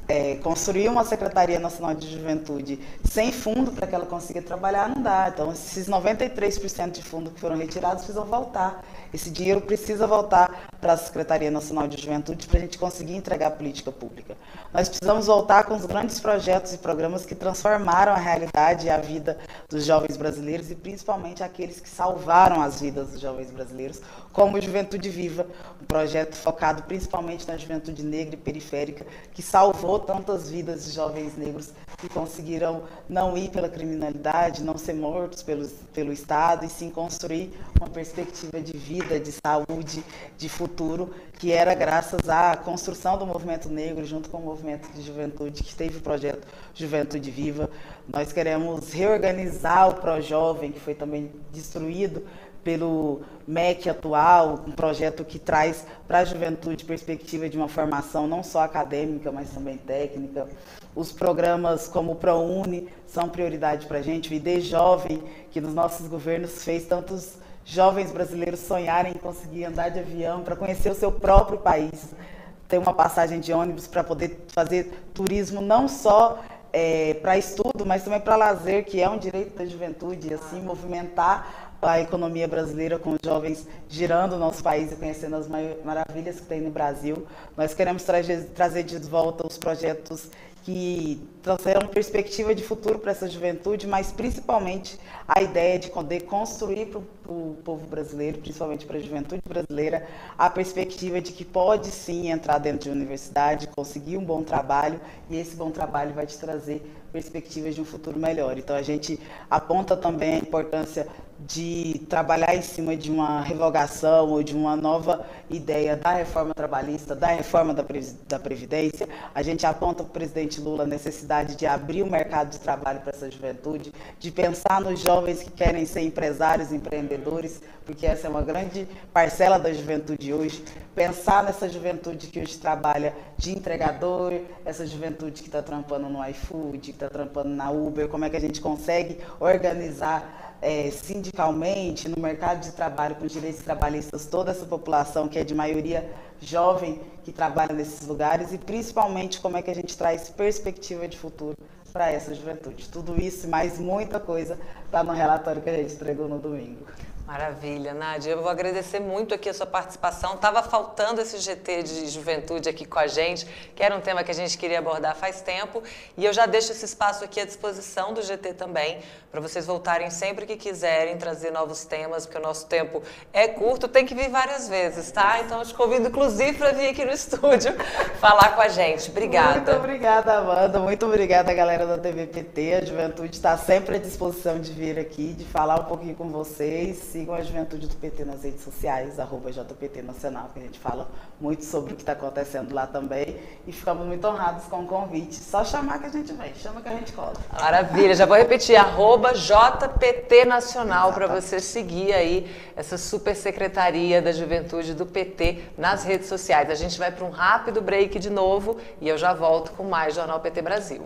É, construir uma Secretaria Nacional de Juventude sem fundo para que ela consiga trabalhar não dá. Então, esses noventa e três por cento de fundo que foram retirados precisam voltar. Esse dinheiro precisa voltar para a Secretaria Nacional de Juventude para a gente conseguir entregar a política pública. Nós precisamos voltar com os grandes projetos e programas que transformaram a realidade e a vida dos jovens brasileiros e principalmente aqueles que salvaram as vidas dos jovens brasileiros, como o Juventude Viva, um projeto focado principalmente na juventude negra e periférica, que salvou tantas vidas de jovens negros que conseguiram não ir pela criminalidade, não ser mortos pelo, pelo Estado, e sim construir uma perspectiva de vida, de saúde, de futuro, que era graças à construção do movimento negro, junto com o movimento de juventude, que teve o projeto Juventude Viva. Nós queremos reorganizar o Projovem, que foi também destruído pelo M E C atual, um projeto que traz para a juventude perspectiva de uma formação não só acadêmica, mas também técnica. Os programas como o ProUni são prioridade para a gente. O I D Jovem, que nos nossos governos fez tantos jovens brasileiros sonharem em conseguir andar de avião para conhecer o seu próprio país, ter uma passagem de ônibus para poder fazer turismo não só é, para estudo, mas também para lazer, que é um direito da juventude, e assim movimentar a economia brasileira com os jovens girando o nosso país e conhecendo as maravilhas que tem no Brasil. Nós queremos trazer, trazer de volta os projetos que trouxeram perspectiva de futuro para essa juventude, mas principalmente a ideia de poder construir para o povo brasileiro, principalmente para a juventude brasileira, a perspectiva de que pode sim entrar dentro de uma universidade, conseguir um bom trabalho, e esse bom trabalho vai te trazer perspectivas de um futuro melhor. Então a gente aponta também a importância de trabalhar em cima de uma revogação ou de uma nova ideia da reforma trabalhista, da reforma da Previdência. A gente aponta para o presidente Lula a necessidade de abrir o mercado de trabalho para essa juventude, de pensar nos jovens que querem ser empresários, empreendedores, porque essa é uma grande parcela da juventude hoje. Pensar nessa juventude que hoje trabalha de entregador, essa juventude que está trampando no iFood, que está trampando na Uber, como é que a gente consegue organizar É, sindicalmente, no mercado de trabalho, com direitos trabalhistas, toda essa população que é de maioria jovem que trabalha nesses lugares, e principalmente como é que a gente traz perspectiva de futuro para essa juventude. Tudo isso e mais muita coisa está no relatório que a gente entregou no domingo. Maravilha, Nádia. Eu vou agradecer muito aqui a sua participação. Estava faltando esse G T de juventude aqui com a gente, que era um tema que a gente queria abordar faz tempo. E eu já deixo esse espaço aqui à disposição do G T também, para vocês voltarem sempre que quiserem trazer novos temas, porque o nosso tempo é curto, tem que vir várias vezes, tá? Então eu te convido, inclusive, para vir aqui no estúdio falar com a gente. Obrigada. Muito obrigada, Amanda. Muito obrigada, galera da T V P T. A juventude está sempre à disposição de vir aqui, de falar um pouquinho com vocês. Sigam a Juventude do P T nas redes sociais, arroba J P T Nacional, que a gente fala muito sobre o que está acontecendo lá também. E ficamos muito honrados com o convite. Só chamar que a gente vem, chama que a gente cola. Maravilha, já vou repetir, arroba J P T Nacional, para você seguir aí essa super secretaria da Juventude do P T nas redes sociais. A gente vai para um rápido break de novo e eu já volto com mais Jornal P T Brasil.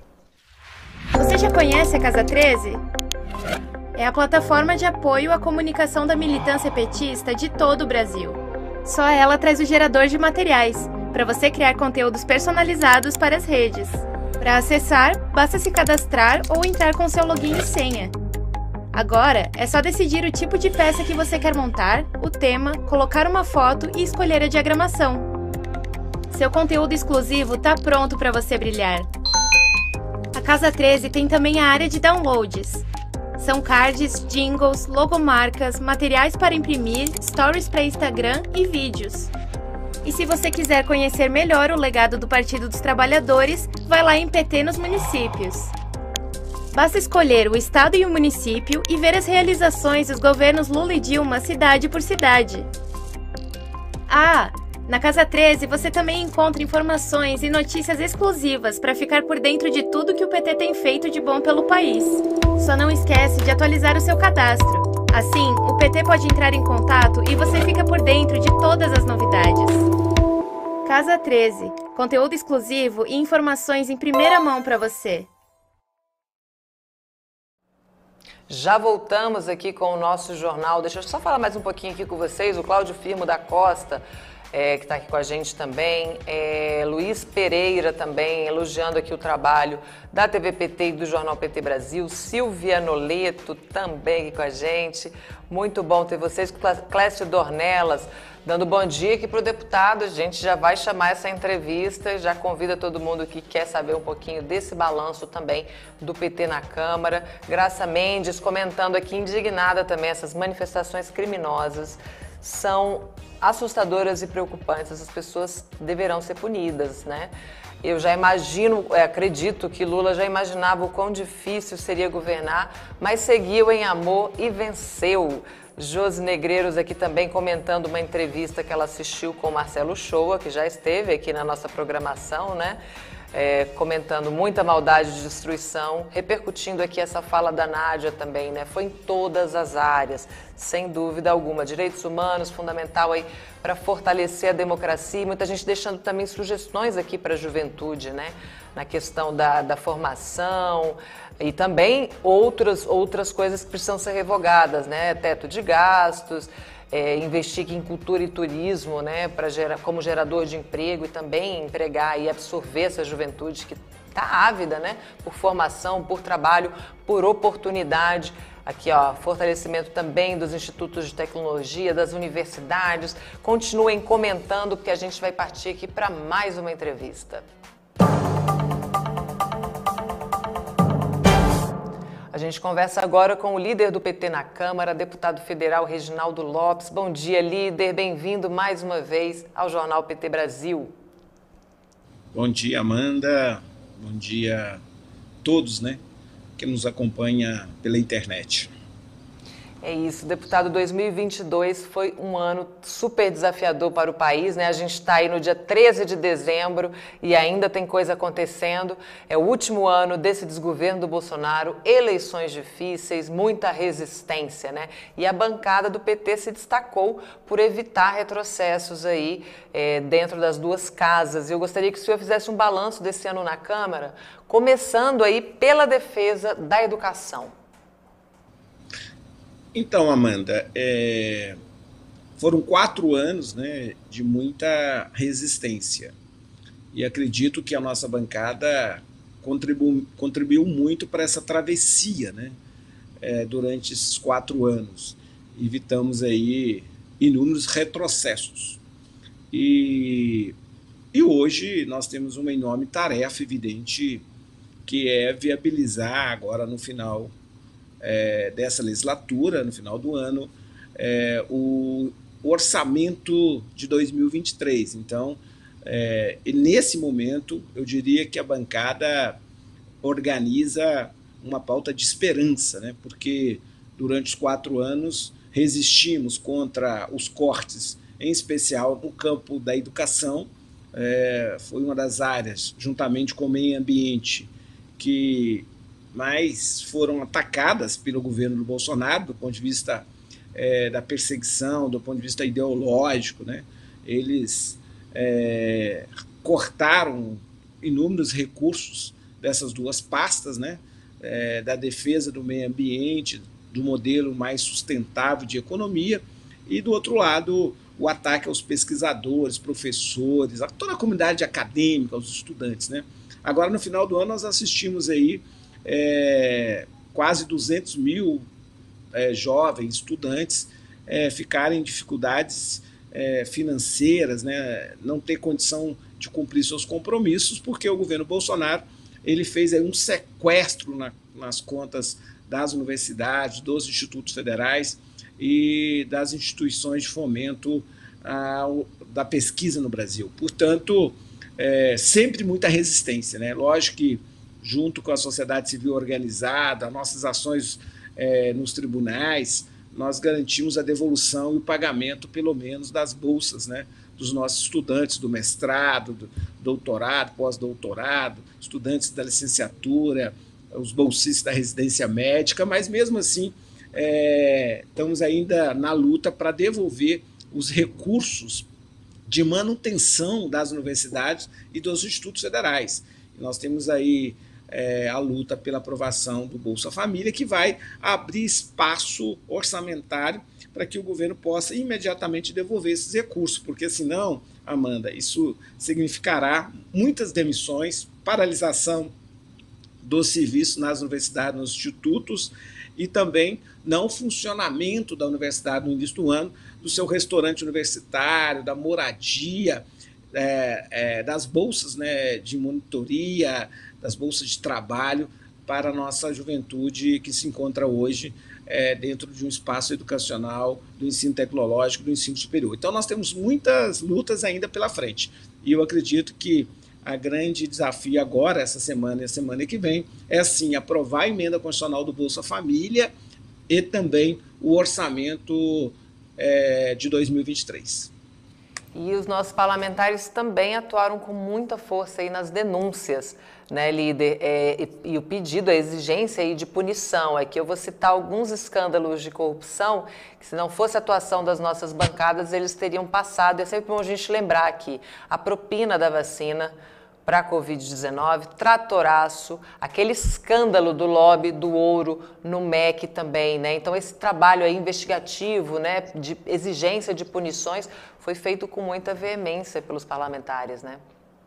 Você já conhece a Casa treze? É a plataforma de apoio à comunicação da militância petista de todo o Brasil. Só ela traz o gerador de materiais, para você criar conteúdos personalizados para as redes. Para acessar, basta se cadastrar ou entrar com seu login e senha. Agora, é só decidir o tipo de peça que você quer montar, o tema, colocar uma foto e escolher a diagramação. Seu conteúdo exclusivo está pronto para você brilhar. A Casa treze tem também a área de downloads. São cards, jingles, logomarcas, materiais para imprimir, stories para Instagram e vídeos. E se você quiser conhecer melhor o legado do Partido dos Trabalhadores, vai lá em P T nos municípios. Basta escolher o estado e o município e ver as realizações dos governos Lula e Dilma cidade por cidade. Ah! Na Casa treze você também encontra informações e notícias exclusivas para ficar por dentro de tudo que o P T tem feito de bom pelo país. Só não esquece de atualizar o seu cadastro. Assim, o P T pode entrar em contato e você fica por dentro de todas as novidades. Casa treze, conteúdo exclusivo e informações em primeira mão para você. Já voltamos aqui com o nosso jornal. Deixa eu só falar mais um pouquinho aqui com vocês. O Cláudio Firmo da Costa é, que está aqui com a gente também, é, Luiz Pereira também, elogiando aqui o trabalho da T V P T e do Jornal P T Brasil, Silvia Noleto também aqui com a gente, muito bom ter vocês, Clécio Dornelas, dando bom dia aqui para o deputado. A gente já vai chamar essa entrevista, já convida todo mundo que quer saber um pouquinho desse balanço também do P T na Câmara. Graça Mendes comentando aqui, indignada também, essas manifestações criminosas são assustadoras e preocupantes, as pessoas deverão ser punidas, né? Eu já imagino, acredito que Lula já imaginava o quão difícil seria governar, mas seguiu em amor e venceu. Josi Negreiros aqui também comentando uma entrevista que ela assistiu com Marcelo Shoa, que já esteve aqui na nossa programação, né? É, comentando muita maldade de destruição, repercutindo aqui essa fala da Nádia também, né? Foi em todas as áreas, sem dúvida alguma. Direitos humanos, fundamental aí para fortalecer a democracia, e muita gente deixando também sugestões aqui para a juventude, né? Na questão da, da formação e também outras, outras coisas que precisam ser revogadas, né? Teto de gastos, É, investir em cultura e turismo, né, pra gerar, como gerador de emprego e também empregar e absorver essa juventude que está ávida, né, por formação, por trabalho, por oportunidade. Aqui, ó, fortalecimento também dos institutos de tecnologia, das universidades. Continuem comentando, porque a gente vai partir aqui para mais uma entrevista. A gente conversa agora com o líder do P T na Câmara, deputado federal Reginaldo Lopes. Bom dia, líder. Bem-vindo mais uma vez ao Jornal P T Brasil. Bom dia, Amanda. Bom dia a todos, né, que nos acompanha pela internet. É isso, deputado, dois mil e vinte e dois foi um ano super desafiador para o país, né? A gente está aí no dia treze de dezembro e ainda tem coisa acontecendo. É o último ano desse desgoverno do Bolsonaro, eleições difíceis, muita resistência, né? E a bancada do P T se destacou por evitar retrocessos aí é, dentro das duas casas. Eu gostaria que o senhor fizesse um balanço desse ano na Câmara, começando aí pela defesa da educação. Então, Amanda, é, foram quatro anos, né, de muita resistência e acredito que a nossa bancada contribu, contribuiu muito para essa travessia, né, é, durante esses quatro anos. Evitamos aí inúmeros retrocessos e, e hoje nós temos uma enorme tarefa evidente que é viabilizar agora no final É, dessa legislatura, no final do ano, é, o, o orçamento de dois mil e vinte e três. Então, é, e nesse momento, eu diria que a bancada organiza uma pauta de esperança, né? Porque durante os quatro anos resistimos contra os cortes, em especial no campo da educação. É, foi uma das áreas, juntamente com o meio ambiente, que mas foram atacadas pelo governo do Bolsonaro, do ponto de vista é, da perseguição, do ponto de vista ideológico, né? Eles é, cortaram inúmeros recursos dessas duas pastas, né? É, da defesa do meio ambiente, do modelo mais sustentável de economia, e do outro lado o ataque aos pesquisadores, professores, a toda a comunidade acadêmica, aos estudantes, né? Agora, no final do ano, nós assistimos aí É, quase duzentos mil é, jovens, estudantes, é, ficarem em dificuldades é, financeiras, né, não ter condição de cumprir seus compromissos, porque o governo Bolsonaro ele fez aí um sequestro na, nas contas das universidades, dos institutos federais e das instituições de fomento a, da pesquisa no Brasil. Portanto, é, sempre muita resistência, né? Lógico que junto com a sociedade civil organizada, nossas ações é, nos tribunais, nós garantimos a devolução e o pagamento, pelo menos, das bolsas, né, dos nossos estudantes do mestrado, do doutorado, pós-doutorado, estudantes da licenciatura, os bolsistas da residência médica, mas, mesmo assim, é, estamos ainda na luta para devolver os recursos de manutenção das universidades e dos institutos federais. Nós temos aí é, a luta pela aprovação do Bolsa Família, que vai abrir espaço orçamentário para que o governo possa imediatamente devolver esses recursos, porque senão, Amanda, isso significará muitas demissões, paralisação do serviço nas universidades, nos institutos, e também não funcionamento da universidade no início do ano, do seu restaurante universitário, da moradia, é, é, das bolsas, né, de monitoria, das bolsas de trabalho para a nossa juventude que se encontra hoje é, dentro de um espaço educacional, do ensino tecnológico, do ensino superior. Então nós temos muitas lutas ainda pela frente, e eu acredito que a grande desafio agora, essa semana e a semana que vem, é sim aprovar a emenda constitucional do Bolsa Família e também o orçamento é, de dois mil e vinte e três. E os nossos parlamentares também atuaram com muita força aí nas denúncias, né, líder? É, e, e o pedido, a exigência aí de punição. É que eu vou citar alguns escândalos de corrupção que, se não fosse a atuação das nossas bancadas, eles teriam passado. É sempre bom a gente lembrar aqui a propina da vacina para a covid dezenove, tratoraço, aquele escândalo do lobby do ouro no M E C também, né? Então esse trabalho aí investigativo, né, de exigência de punições, foi feito com muita veemência pelos parlamentares, né?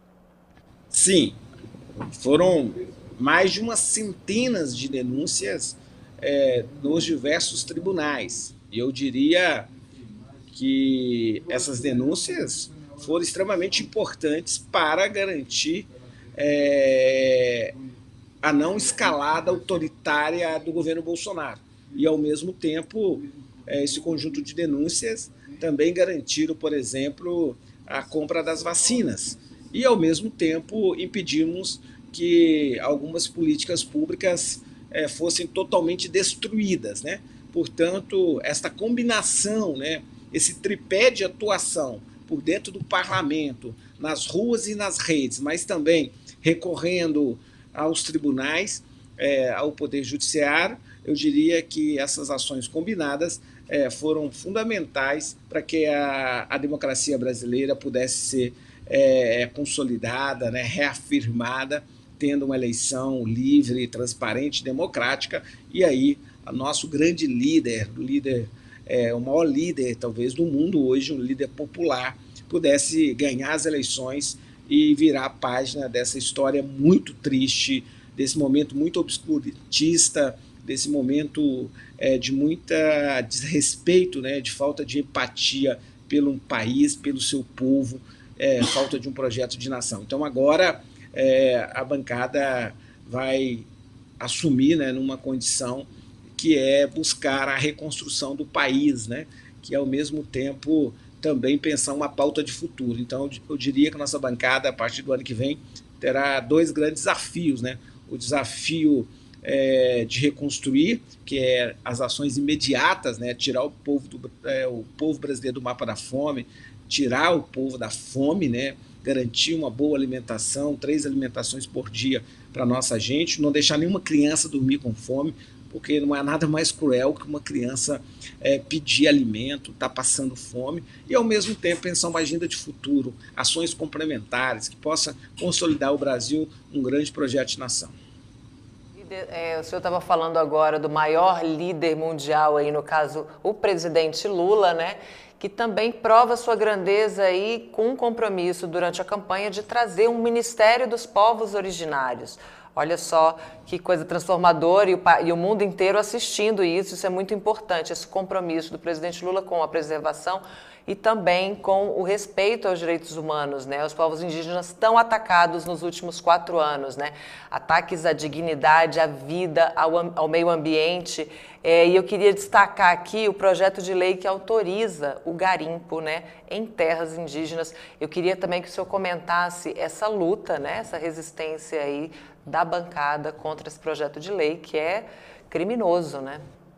Sim, foram mais de umas centenas de denúncias é, nos diversos tribunais. E eu diria que essas denúncias foram extremamente importantes para garantir é, a não escalada autoritária do governo Bolsonaro. E, ao mesmo tempo, é, esse conjunto de denúncias também garantiram, por exemplo, a compra das vacinas. E, ao mesmo tempo, impedimos que algumas políticas públicas é, fossem totalmente destruídas, né? Portanto, esta combinação, né, esse tripé de atuação por dentro do parlamento, nas ruas e nas redes, mas também recorrendo aos tribunais, é, ao Poder Judiciário, eu diria que essas ações combinadas é, foram fundamentais para que a, a democracia brasileira pudesse ser é, consolidada, né, reafirmada, tendo uma eleição livre, transparente, democrática, e aí o nosso grande líder, o líder É, o maior líder, talvez, do mundo hoje, um líder popular, pudesse ganhar as eleições e virar a página dessa história muito triste, desse momento muito obscurantista, desse momento é, de muita desrespeito, né, de falta de empatia pelo país, pelo seu povo, é, falta de um projeto de nação. Então agora é, a bancada vai assumir, né, numa condição que é buscar a reconstrução do país, né? Que, ao mesmo tempo, também pensar uma pauta de futuro. Então, eu diria que a nossa bancada, a partir do ano que vem, terá dois grandes desafios, né? O desafio é, de reconstruir, que é as ações imediatas, né? Tirar o povo, do, é, o povo brasileiro do mapa da fome, tirar o povo da fome, né? Garantir uma boa alimentação, três alimentações por dia para a nossa gente, não deixar nenhuma criança dormir com fome, porque não há nada mais cruel que uma criança é, pedir alimento, estar tá passando fome, e ao mesmo tempo pensar uma agenda de futuro, ações complementares, que possa consolidar o Brasil um grande projeto de nação. É, o senhor estava falando agora do maior líder mundial, aí, no caso, o presidente Lula, né? Que também prova sua grandeza aí com um compromisso durante a campanha de trazer um Ministério dos Povos Originários. Olha só que coisa transformadora, e o, e o mundo inteiro assistindo isso, isso é muito importante, esse compromisso do presidente Lula com a preservação e também com o respeito aos direitos humanos, né? Os povos indígenas tão atacados nos últimos quatro anos, né? Ataques à dignidade, à vida, ao, ao meio ambiente. É, e eu queria destacar aqui o projeto de lei que autoriza o garimpo, né, em terras indígenas. Eu queria também que o senhor comentasse essa luta, né, essa resistência aí da bancada contra esse projeto de lei, que é criminoso, né?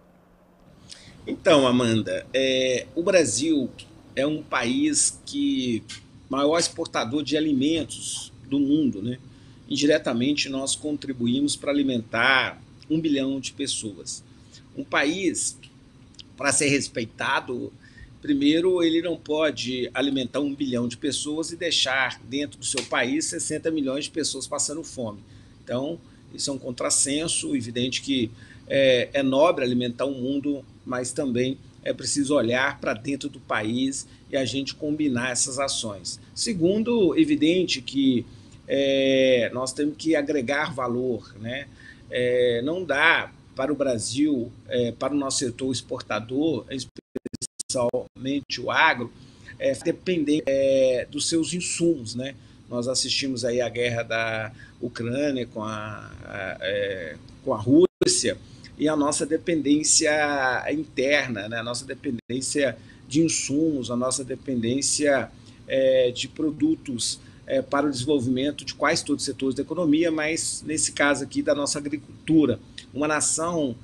Então, Amanda, é, o Brasil é um país que maior exportador de alimentos do mundo, né? Indiretamente, nós contribuímos para alimentar um bilhão de pessoas. Um país, para ser respeitado, primeiro, ele não pode alimentar um bilhão de pessoas e deixar dentro do seu país sessenta milhões de pessoas passando fome. Então, Isso é um contrassenso, evidente que é, é nobre alimentar o mundo, mas também é preciso olhar para dentro do país e a gente combinar essas ações. Segundo, evidente que é, nós temos que agregar valor, né? É, não dá para o Brasil, é, para o nosso setor exportador, especialmente o agro, é, depender é, dos seus insumos, né? Nós assistimos aí a guerra da Ucrânia com a, a, é, com a Rússia e a nossa dependência interna, né? A nossa dependência de insumos, a nossa dependência é, de produtos é, para o desenvolvimento de quase todos os setores da economia, mas nesse caso aqui da nossa agricultura. Uma nação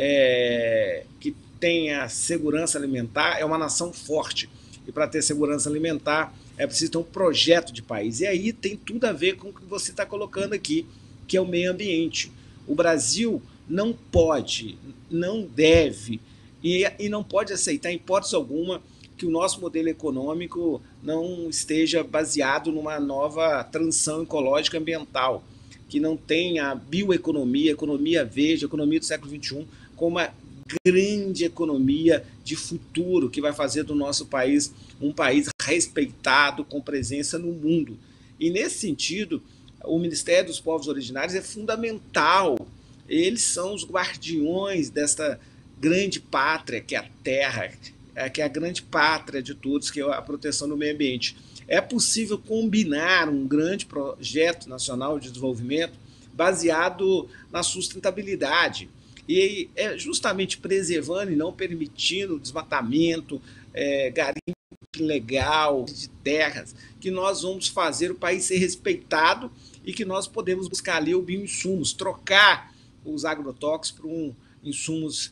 é, que tenha segurança alimentar é uma nação forte. E para ter segurança alimentar é preciso ter um projeto de país. E aí tem tudo a ver com o que você está colocando aqui, que é o meio ambiente. O Brasil não pode, não deve e, e não pode aceitar, em hipótese alguma, que o nosso modelo econômico não esteja baseado numa nova transição ecológica ambiental, que não tenha a bioeconomia, economia verde, economia do século vinte e um, como uma grande economia de futuro que vai fazer do nosso país um país respeitado, com presença no mundo. E nesse sentido, o Ministério dos Povos Originários é fundamental. Eles são os guardiões desta grande pátria que é a terra, que é a grande pátria de todos, que é a proteção do meio ambiente. É possível combinar um grande projeto nacional de desenvolvimento baseado na sustentabilidade, e é justamente preservando e não permitindo o desmatamento, é, garimpo ilegal de terras, que nós vamos fazer o país ser respeitado e que nós podemos buscar ali o bioinsumos, trocar os agrotóxicos por um, insumos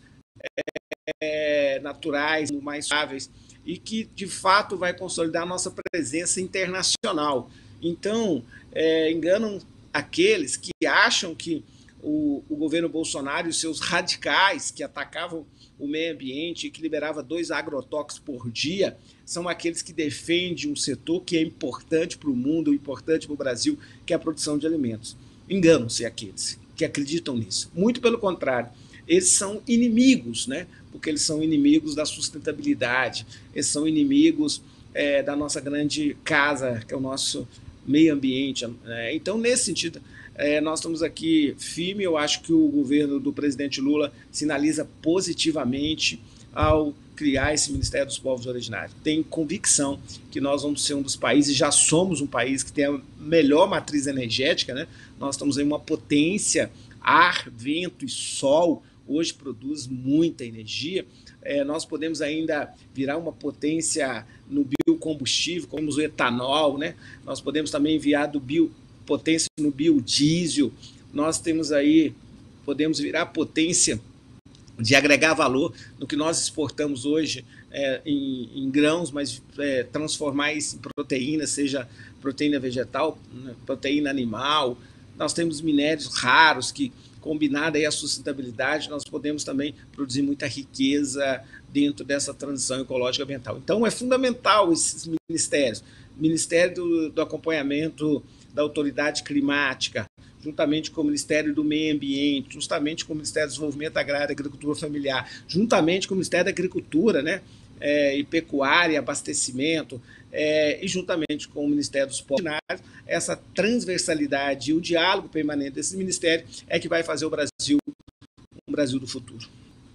é, naturais, mais suaves, e que de fato vai consolidar a nossa presença internacional. Então, é, enganam aqueles que acham que O, o governo Bolsonaro e os seus radicais que atacavam o meio ambiente e que liberava dois agrotóxicos por dia, são aqueles que defendem um setor que é importante para o mundo, importante para o Brasil, que é a produção de alimentos. Enganam-se aqueles que acreditam nisso. Muito pelo contrário, eles são inimigos, né? Porque eles são inimigos da sustentabilidade, eles são inimigos é, da nossa grande casa, que é o nosso meio ambiente. Né? Então, nesse sentido, É, nós estamos aqui firme. Eu acho que o governo do presidente Lula sinaliza positivamente ao criar esse Ministério dos Povos Originários. Tenho convicção que nós vamos ser um dos países, já somos um país que tem a melhor matriz energética, né? Nós estamos em uma potência, ar, vento e sol, hoje produz muita energia. É, nós podemos ainda virar uma potência no biocombustível, como o etanol, né? Nós podemos também enviar do bio potência no biodiesel, nós temos aí, podemos virar potência de agregar valor no que nós exportamos hoje é, em, em grãos, mas é, transformar isso em proteína, seja proteína vegetal, né, proteína animal. Nós temos minérios raros que, combinado aí a sustentabilidade, nós podemos também produzir muita riqueza dentro dessa transição ecológica ambiental. Então é fundamental esses ministérios, Ministério do, do Acompanhamento da Autoridade Climática, juntamente com o Ministério do Meio Ambiente, justamente com o Ministério do Desenvolvimento Agrário e Agricultura Familiar, juntamente com o Ministério da Agricultura, né, é, e Pecuária e Abastecimento, é, e juntamente com o Ministério dos Povos Originários, essa transversalidade e o diálogo permanente desses ministérios é que vai fazer o Brasil um Brasil do futuro.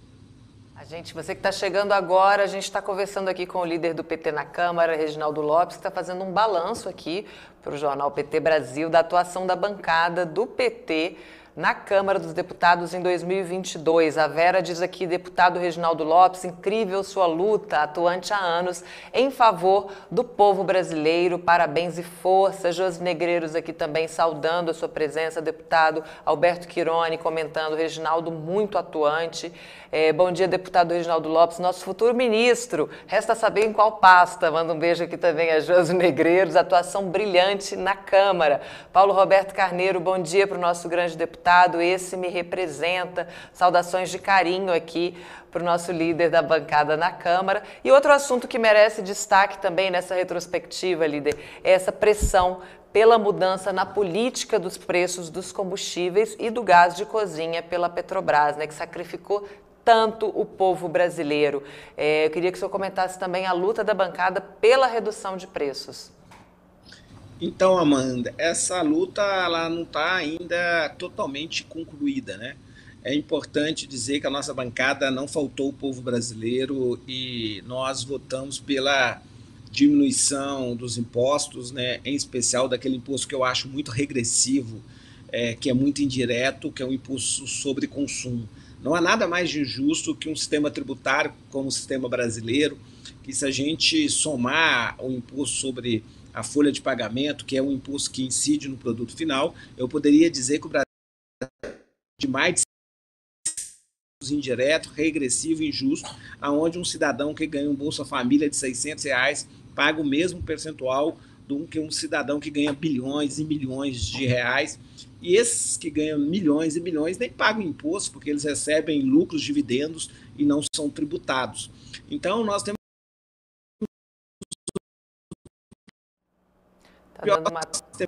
A gente, você que está chegando agora, a gente está conversando aqui com o líder do P T na Câmara, Reginaldo Lopes, que está fazendo um balanço aqui para o jornal P T Brasil da atuação da bancada do P T na Câmara dos Deputados em dois mil e vinte e dois. A Vera diz aqui, deputado Reginaldo Lopes, incrível sua luta, atuante há anos, em favor do povo brasileiro. Parabéns e força. Josi Negreiros aqui também saudando a sua presença. Deputado Alberto Quirone comentando, Reginaldo muito atuante. É, bom dia, deputado Reginaldo Lopes, nosso futuro ministro. Resta saber em qual pasta. Manda um beijo aqui também a Josi Negreiros. Atuação brilhante na Câmara. Paulo Roberto Carneiro, bom dia para o nosso grande deputado. Esse me representa. Saudações de carinho aqui para o nosso líder da bancada na Câmara. E outro assunto que merece destaque também nessa retrospectiva, líder, é essa pressão pela mudança na política dos preços dos combustíveis e do gás de cozinha pela Petrobras, né, que sacrificou tanto o povo brasileiro. É, eu queria que o senhor comentasse também a luta da bancada pela redução de preços. Então, Amanda, essa luta ela não está ainda totalmente concluída, né? É importante dizer que a nossa bancada não faltou o povo brasileiro e nós votamos pela diminuição dos impostos, né, em especial daquele imposto que eu acho muito regressivo, é, que é muito indireto, que é o imposto sobre consumo. Não há nada mais de injusto que um sistema tributário como o sistema brasileiro, que se a gente somar o imposto sobre a folha de pagamento, que é um imposto que incide no produto final, eu poderia dizer que o Brasil é de mais de indireto, regressivo e injusto, aonde um cidadão que ganha um Bolsa Família de seiscentos reais paga o mesmo percentual do que um cidadão que ganha bilhões e milhões de reais. E esses que ganham milhões e milhões nem pagam imposto, porque eles recebem lucros, dividendos e não são tributados. Então, nós temos... Tá dando uma...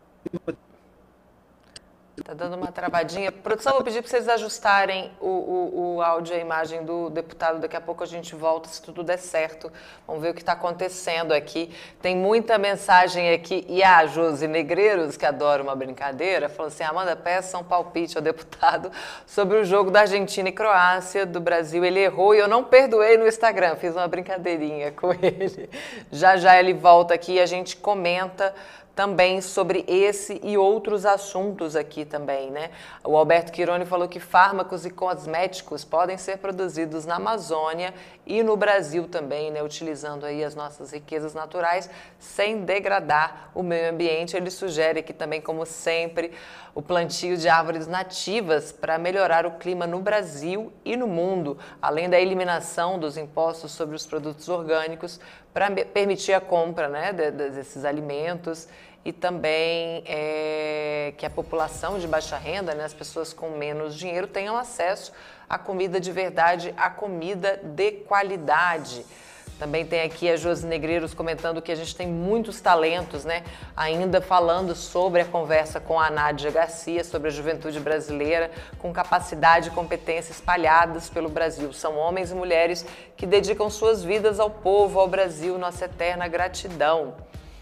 Tá dando uma travadinha. Produção, vou pedir para vocês ajustarem o, o, o áudio e a imagem do deputado. Daqui a pouco a gente volta, se tudo der certo. Vamos ver o que está acontecendo aqui. Tem muita mensagem aqui. E a Josi Negreiros, que adora uma brincadeira, falou assim: Amanda, peça um palpite ao deputado sobre o jogo da Argentina e Croácia, do Brasil. Ele errou e eu não perdoei no Instagram. Fiz uma brincadeirinha com ele. Já já ele volta aqui e a gente comenta também sobre esse e outros assuntos aqui também, né? O Alberto Quironi falou que fármacos e cosméticos podem ser produzidos na Amazônia e no Brasil também, né? Utilizando aí as nossas riquezas naturais sem degradar o meio ambiente. Ele sugere aqui também, como sempre, o plantio de árvores nativas para melhorar o clima no Brasil e no mundo, além da eliminação dos impostos sobre os produtos orgânicos para permitir a compra, né, desses alimentos e também é, que a população de baixa renda, né, as pessoas com menos dinheiro, tenham acesso à comida de verdade, à comida de qualidade. Também tem aqui a Josi Negreiros comentando que a gente tem muitos talentos, né? Ainda falando sobre a conversa com a Nádia Garcia, sobre a juventude brasileira, com capacidade e competência espalhadas pelo Brasil. São homens e mulheres que dedicam suas vidas ao povo, ao Brasil, nossa eterna gratidão.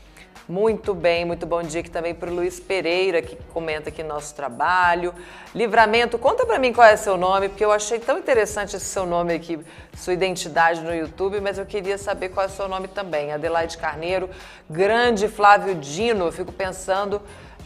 Muito bem, muito bom dia aqui também para o Luiz Pereira, que comenta aqui nosso trabalho. Livramento, conta para mim qual é seu nome, porque eu achei tão interessante esse seu nome aqui, sua identidade no YouTube, mas eu queria saber qual é o seu nome também. Adelaide Carneiro, grande Flávio Dino, eu fico pensando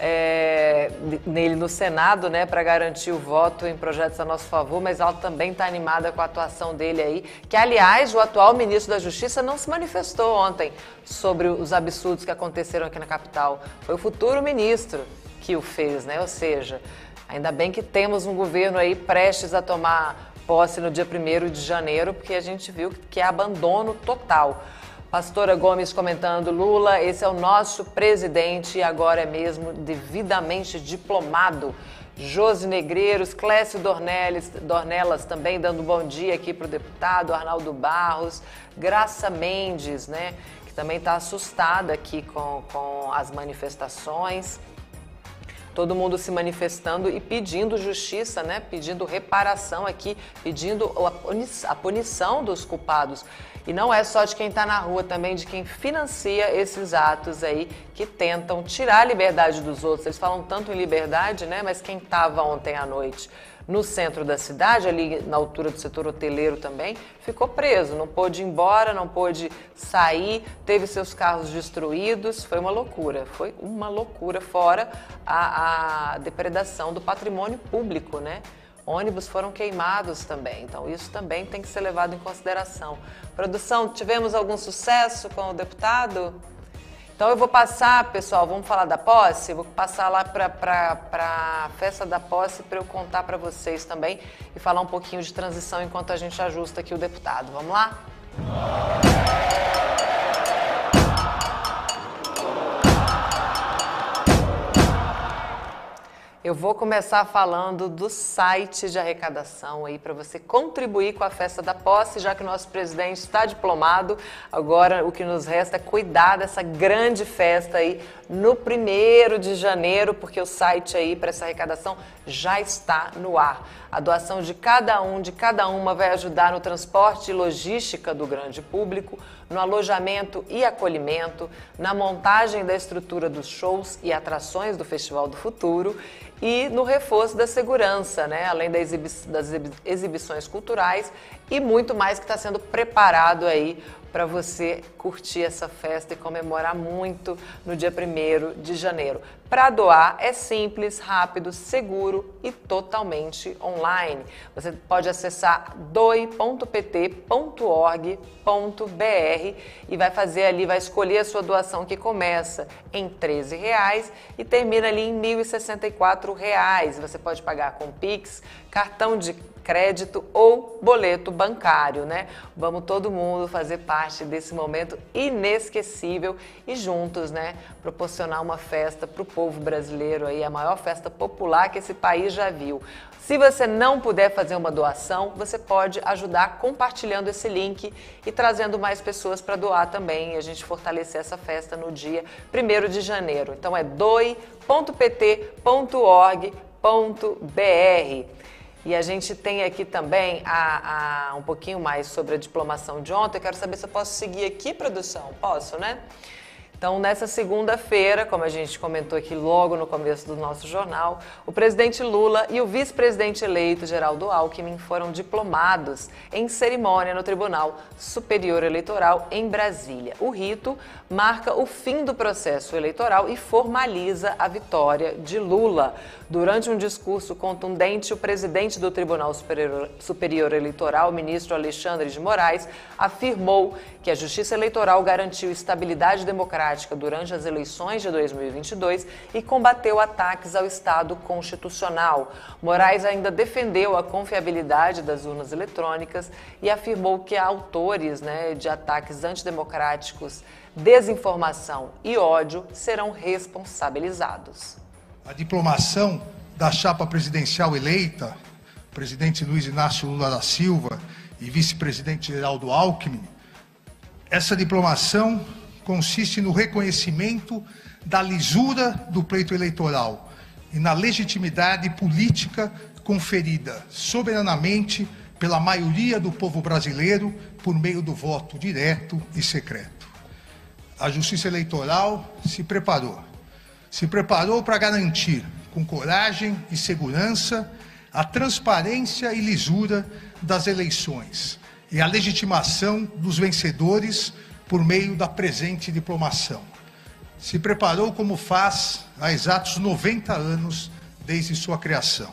é, nele no Senado, né, para garantir o voto em projetos a nosso favor, mas ela também está animada com a atuação dele aí, que aliás o atual ministro da Justiça não se manifestou ontem sobre os absurdos que aconteceram aqui na capital. Foi o futuro ministro que o fez, né? Ou seja, ainda bem que temos um governo aí prestes a tomar posse no dia primeiro de janeiro, porque a gente viu que é abandono total. Pastora Gomes comentando, Lula, esse é o nosso presidente e agora é mesmo devidamente diplomado. Josi Negreiros, Clécio Dornelis, Dornelas também dando um bom dia aqui para o deputado, Arnaldo Barros, Graça Mendes, né, que também está assustada aqui com, com as manifestações. Todo mundo se manifestando e pedindo justiça, né, pedindo reparação aqui, pedindo a punição dos culpados. E não é só de quem está na rua, também de quem financia esses atos aí que tentam tirar a liberdade dos outros. Eles falam tanto em liberdade, né? Mas quem estava ontem à noite no centro da cidade, ali na altura do setor hoteleiro também, ficou preso. Não pôde ir embora, não pôde sair, teve seus carros destruídos. Foi uma loucura, foi uma loucura, fora a, a depredação do patrimônio público, né? Ônibus foram queimados também, então isso também tem que ser levado em consideração. Produção, tivemos algum sucesso com o deputado? Então eu vou passar, pessoal, vamos falar da posse? Vou passar lá para a festa da posse para eu contar para vocês também e falar um pouquinho de transição enquanto a gente ajusta aqui o deputado. Vamos lá? Eu vou começar falando do site de arrecadação aí para você contribuir com a festa da posse, já que o nosso presidente está diplomado. Agora o que nos resta é cuidar dessa grande festa aí no primeiro de janeiro, porque o site aí para essa arrecadação já está no ar. A doação de cada um, de cada uma, vai ajudar no transporte e logística do grande público, no alojamento e acolhimento, na montagem da estrutura dos shows e atrações do Festival do Futuro e no reforço da segurança, né? Além da exibi das exibições culturais e muito mais que está sendo preparado aí para você curtir essa festa e comemorar muito no dia primeiro de janeiro. Para doar é simples, rápido, seguro e totalmente online. Você pode acessar doe ponto p t ponto org ponto b r e vai fazer ali, vai escolher a sua doação que começa em treze reais e termina ali em mil e sessenta e quatro reais. Você pode pagar com Pix, cartão de crédito ou boleto bancário, né? Vamos todo mundo fazer parte desse momento inesquecível e juntos, né, proporcionar uma festa para o povo brasileiro aí, a maior festa popular que esse país já viu. Se você não puder fazer uma doação, você pode ajudar compartilhando esse link e trazendo mais pessoas para doar também e a gente fortalecer essa festa no dia primeiro de janeiro. Então é doe ponto p t ponto org ponto b r. E a gente tem aqui também a, a, um pouquinho mais sobre a diplomação de ontem. Eu quero saber se eu posso seguir aqui, produção. Posso, né? Então, nessa segunda-feira, como a gente comentou aqui logo no começo do nosso jornal, o presidente Lula e o vice-presidente eleito, Geraldo Alckmin, foram diplomados em cerimônia no Tribunal Superior Eleitoral em Brasília. O rito marca o fim do processo eleitoral e formaliza a vitória de Lula. Durante um discurso contundente, o presidente do Tribunal Superior, Superior Eleitoral, o ministro Alexandre de Moraes, afirmou que a Justiça Eleitoral garantiu estabilidade democrática durante as eleições de dois mil e vinte e dois e combateu ataques ao Estado constitucional. Moraes ainda defendeu a confiabilidade das urnas eletrônicas e afirmou que autores, né, de ataques antidemocráticos, desinformação e ódio serão responsabilizados. A diplomação da chapa presidencial eleita, presidente Luiz Inácio Lula da Silva e vice-presidente Geraldo Alckmin, essa diplomação consiste no reconhecimento da lisura do pleito eleitoral e na legitimidade política conferida soberanamente pela maioria do povo brasileiro por meio do voto direto e secreto. A Justiça Eleitoral se preparou. Se preparou para garantir, com coragem e segurança, a transparência e lisura das eleições e a legitimação dos vencedores por meio da presente diplomação. Se preparou como faz há exatos noventa anos desde sua criação.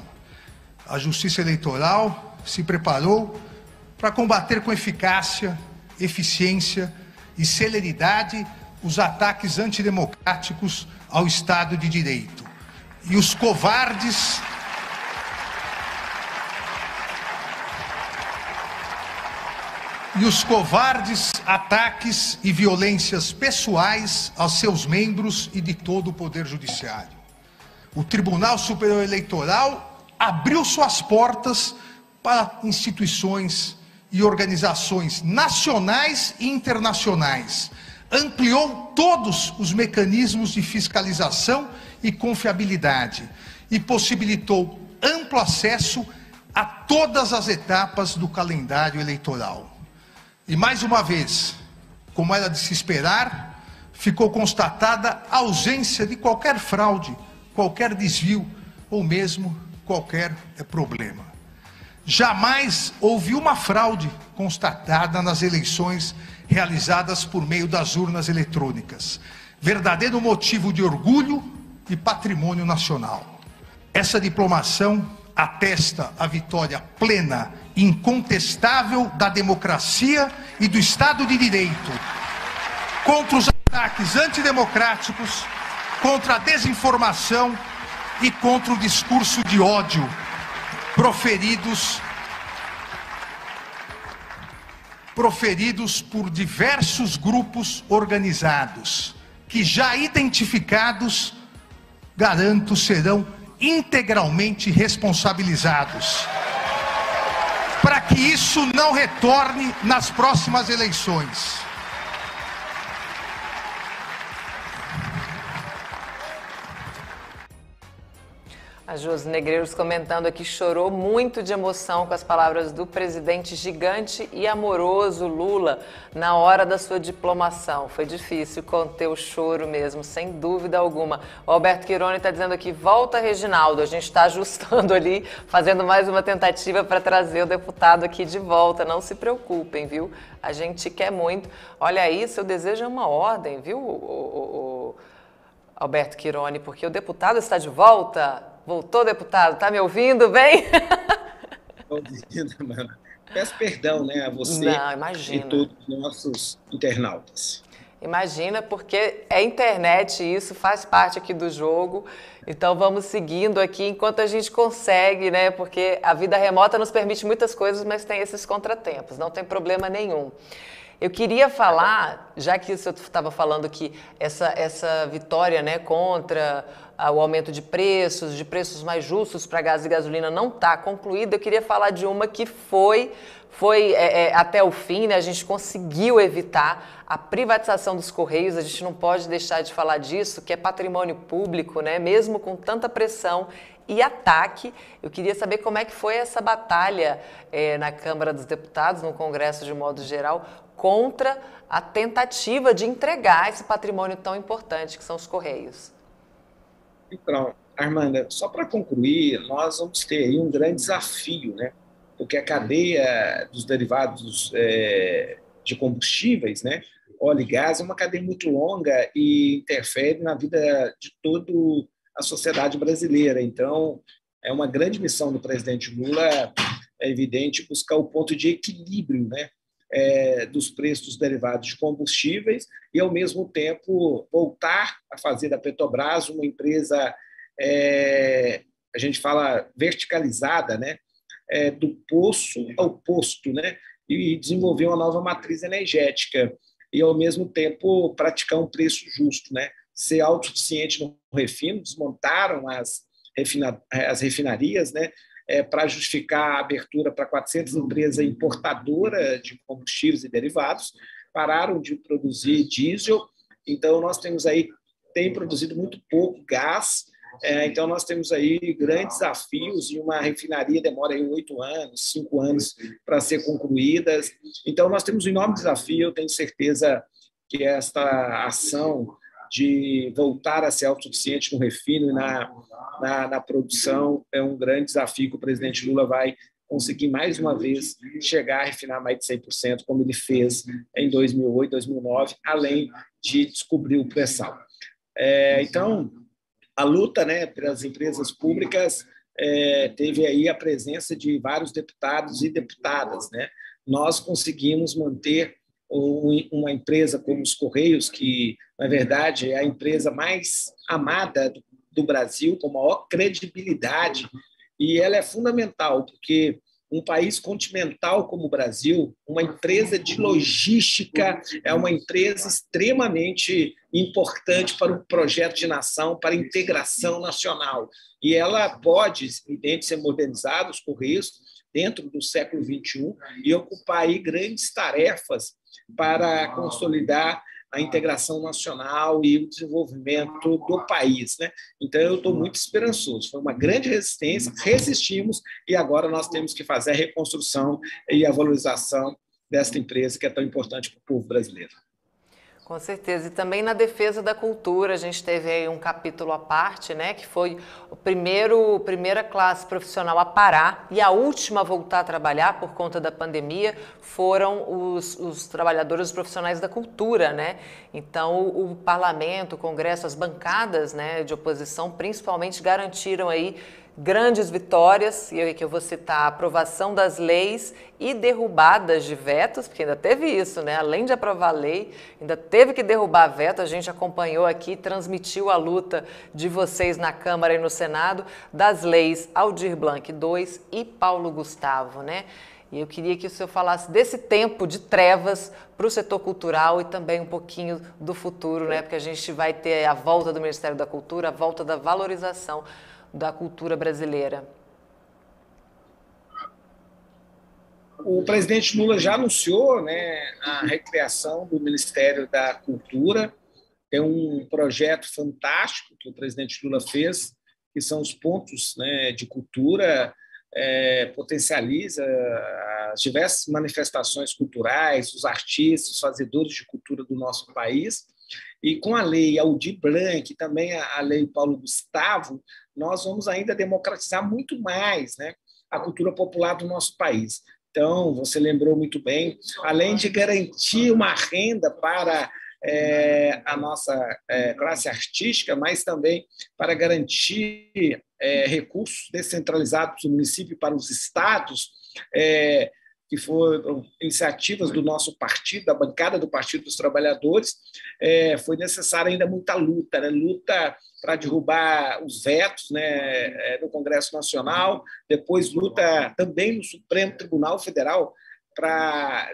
A Justiça Eleitoral se preparou para combater com eficácia, eficiência e celeridade os ataques antidemocráticos ao Estado de Direito. E os covardes e os covardes ataques e violências pessoais aos seus membros e de todo o Poder Judiciário. O Tribunal Superior Eleitoral abriu suas portas para instituições e organizações nacionais e internacionais, ampliou todos os mecanismos de fiscalização e confiabilidade e possibilitou amplo acesso a todas as etapas do calendário eleitoral. E mais uma vez, como era de se esperar, ficou constatada a ausência de qualquer fraude, qualquer desvio ou mesmo qualquer problema. Jamais houve uma fraude constatada nas eleições realizadas por meio das urnas eletrônicas. Verdadeiro motivo de orgulho e patrimônio nacional. Essa diplomação atesta a vitória plena e incontestável da democracia e do Estado de Direito contra os ataques antidemocráticos, contra a desinformação e contra o discurso de ódio proferidos proferidos por diversos grupos organizados, que já identificados, garanto, serão integralmente responsabilizados, para que isso não retorne nas próximas eleições. A Josi Negreiros comentando aqui, chorou muito de emoção com as palavras do presidente gigante e amoroso Lula na hora da sua diplomação. Foi difícil conter o choro mesmo, sem dúvida alguma. O Alberto Quironi está dizendo aqui, volta Reginaldo, a gente está ajustando ali, fazendo mais uma tentativa para trazer o deputado aqui de volta. Não se preocupem, viu? A gente quer muito. Olha aí, seu desejo é uma ordem, viu, o, o, o Alberto Quironi, porque o deputado está de volta. Voltou, deputado? Tá me ouvindo bem? Ouvindo, mano. Peço perdão, né, a você Não, e todos os nossos internautas. Imagina, porque é internet e isso faz parte aqui do jogo. Então vamos seguindo aqui enquanto a gente consegue, né? Porque a vida remota nos permite muitas coisas, mas tem esses contratempos, não tem problema nenhum. Eu queria falar, já que você estava falando que essa, essa vitória, né, contra o aumento de preços, de preços mais justos para gás e gasolina não está concluída, eu queria falar de uma que foi, foi é, é, até o fim, né, a gente conseguiu evitar a privatização dos Correios, a gente não pode deixar de falar disso, que é patrimônio público, né, mesmo com tanta pressão e ataque. Eu queria saber como é que foi essa batalha é, na Câmara dos Deputados, no Congresso de modo geral, contra a tentativa de entregar esse patrimônio tão importante que são os Correios. Então, Armanda, só para concluir, nós vamos ter aí um grande desafio, né? Porque a cadeia dos derivados é, de combustíveis, né, óleo e gás, é uma cadeia muito longa e interfere na vida de toda a sociedade brasileira. Então, é uma grande missão do presidente Lula, é evidente, buscar o ponto de equilíbrio, né, é, dos preços dos derivados de combustíveis e, ao mesmo tempo, voltar a fazer da Petrobras uma empresa, é, a gente fala, verticalizada, né, é, do poço ao posto, né, e desenvolver uma nova matriz energética e, ao mesmo tempo, praticar um preço justo, né, ser autossuficiente no refino. Desmontaram as, refina, as refinarias, né, é, para justificar a abertura para quatrocentas empresas importadoras de combustíveis e derivados, pararam de produzir diesel, então nós temos aí, tem produzido muito pouco gás, é, então nós temos aí grandes desafios e uma refinaria demora aí oito anos, cinco anos para ser concluída, então nós temos um enorme desafio. Eu tenho certeza que esta ação de voltar a ser autossuficiente no refino e na, na, na produção é um grande desafio que o presidente Lula vai conseguir mais uma vez chegar a refinar mais de cem por cento, como ele fez em dois mil e oito, dois mil e nove, além de descobrir o pré-sal. É, então, a luta, né, pelas empresas públicas é, teve aí a presença de vários deputados e deputadas, né? Nós conseguimos manter uma empresa como os Correios, que, na verdade, é a empresa mais amada do Brasil, com maior credibilidade, e ela é fundamental, porque um país continental como o Brasil, uma empresa de logística, é uma empresa extremamente importante para o projeto de nação, para a integração nacional. E ela pode, evidente, ser modernizada, os Correios, dentro do século vinte e um, e ocupar aí grandes tarefas para consolidar a integração nacional e o desenvolvimento do país, né? Então, eu estou muito esperançoso. Foi uma grande resistência, resistimos, e agora nós temos que fazer a reconstrução e a valorização desta empresa que é tão importante para o povo brasileiro. Com certeza. E também na defesa da cultura, a gente teve aí um capítulo à parte, né, que foi o primeiro, primeira classe profissional a parar e a última a voltar a trabalhar por conta da pandemia foram os, os trabalhadores, os profissionais da cultura, né? Então, o, o parlamento, o congresso, as bancadas, né, de oposição, principalmente, garantiram aí grandes vitórias, e aí que eu vou citar a aprovação das leis e derrubadas de vetos, porque ainda teve isso, né? Além de aprovar a lei, ainda teve que derrubar veto. A gente acompanhou aqui, transmitiu a luta de vocês na Câmara e no Senado, das leis Aldir Blanc dois e Paulo Gustavo, né? E eu queria que o senhor falasse desse tempo de trevas para o setor cultural e também um pouquinho do futuro, né? Porque a gente vai ter a volta do Ministério da Cultura, a volta da valorização da cultura brasileira? O presidente Lula já anunciou, né, a recriação do Ministério da Cultura. Tem um projeto fantástico que o presidente Lula fez, que são os pontos, né, de cultura, é, potencializa as diversas manifestações culturais, os artistas, os fazedores de cultura do nosso país. E com a lei Aldir Blanc e também a lei Paulo Gustavo, nós vamos ainda democratizar muito mais, né, a cultura popular do nosso país. Então, você lembrou muito bem, além de garantir uma renda para é, a nossa é, classe artística, mas também para garantir é, recursos descentralizados do município para os estados, é, que foram iniciativas do nosso partido, da bancada do Partido dos Trabalhadores, é, foi necessária ainda muita luta, né? Luta para derrubar os vetos, né, no Congresso Nacional, depois luta também no Supremo Tribunal Federal para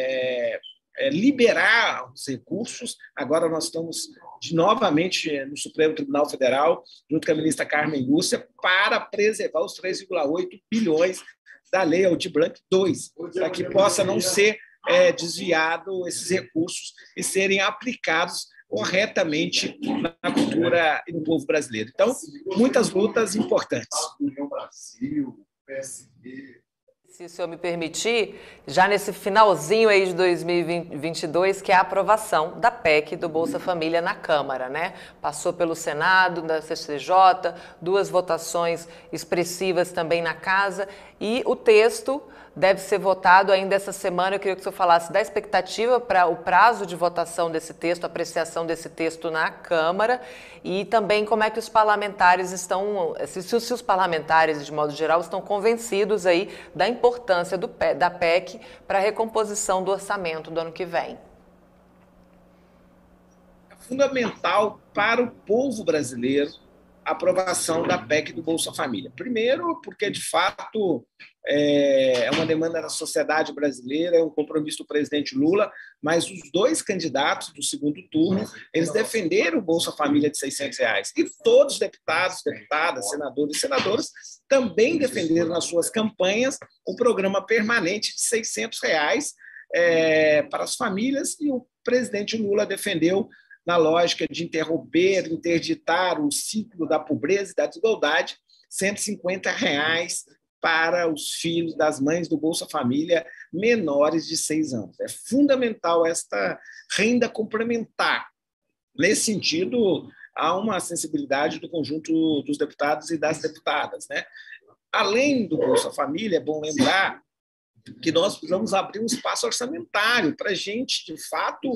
é, é, liberar os recursos. Agora nós estamos de, novamente no Supremo Tribunal Federal, junto com a ministra Carmen Lúcia, para preservar os três vírgula oito bilhões da Lei Aldir Blanc dois, para que possa não ser é, desviado esses recursos e serem aplicados corretamente na cultura e no povo brasileiro. Então, muitas lutas importantes. União Brasil, P S B. Se o senhor me permitir, já nesse finalzinho aí de dois mil e vinte e dois, que é a aprovação da P E C do Bolsa Família na Câmara, né? Passou pelo Senado, da C C J, duas votações expressivas também na Casa, e o texto deve ser votado ainda essa semana. Eu queria que o senhor falasse da expectativa para o prazo de votação desse texto, apreciação desse texto na Câmara, e também como é que os parlamentares estão, se, se os parlamentares, de modo geral, estão convencidos aí da importância do, da P E C para a recomposição do orçamento do ano que vem. É fundamental para o povo brasileiro a aprovação da P E C do Bolsa Família. Primeiro, porque, de fato, é uma demanda da sociedade brasileira, é um compromisso do presidente Lula, mas os dois candidatos do segundo turno, eles defenderam o Bolsa Família de seiscentos reais. E todos os deputados, deputadas, senadores e senadoras também defenderam nas suas campanhas o programa permanente de seiscentos reais é, para as famílias, e o presidente Lula defendeu na lógica de interromper, interditar o ciclo da pobreza e da desigualdade, cento e cinquenta reais para os filhos das mães do Bolsa Família menores de seis anos. É fundamental esta renda complementar. Nesse sentido, há uma sensibilidade do conjunto dos deputados e das deputadas, né? Além do Bolsa Família, é bom lembrar que nós precisamos abrir um espaço orçamentário para a gente, de fato,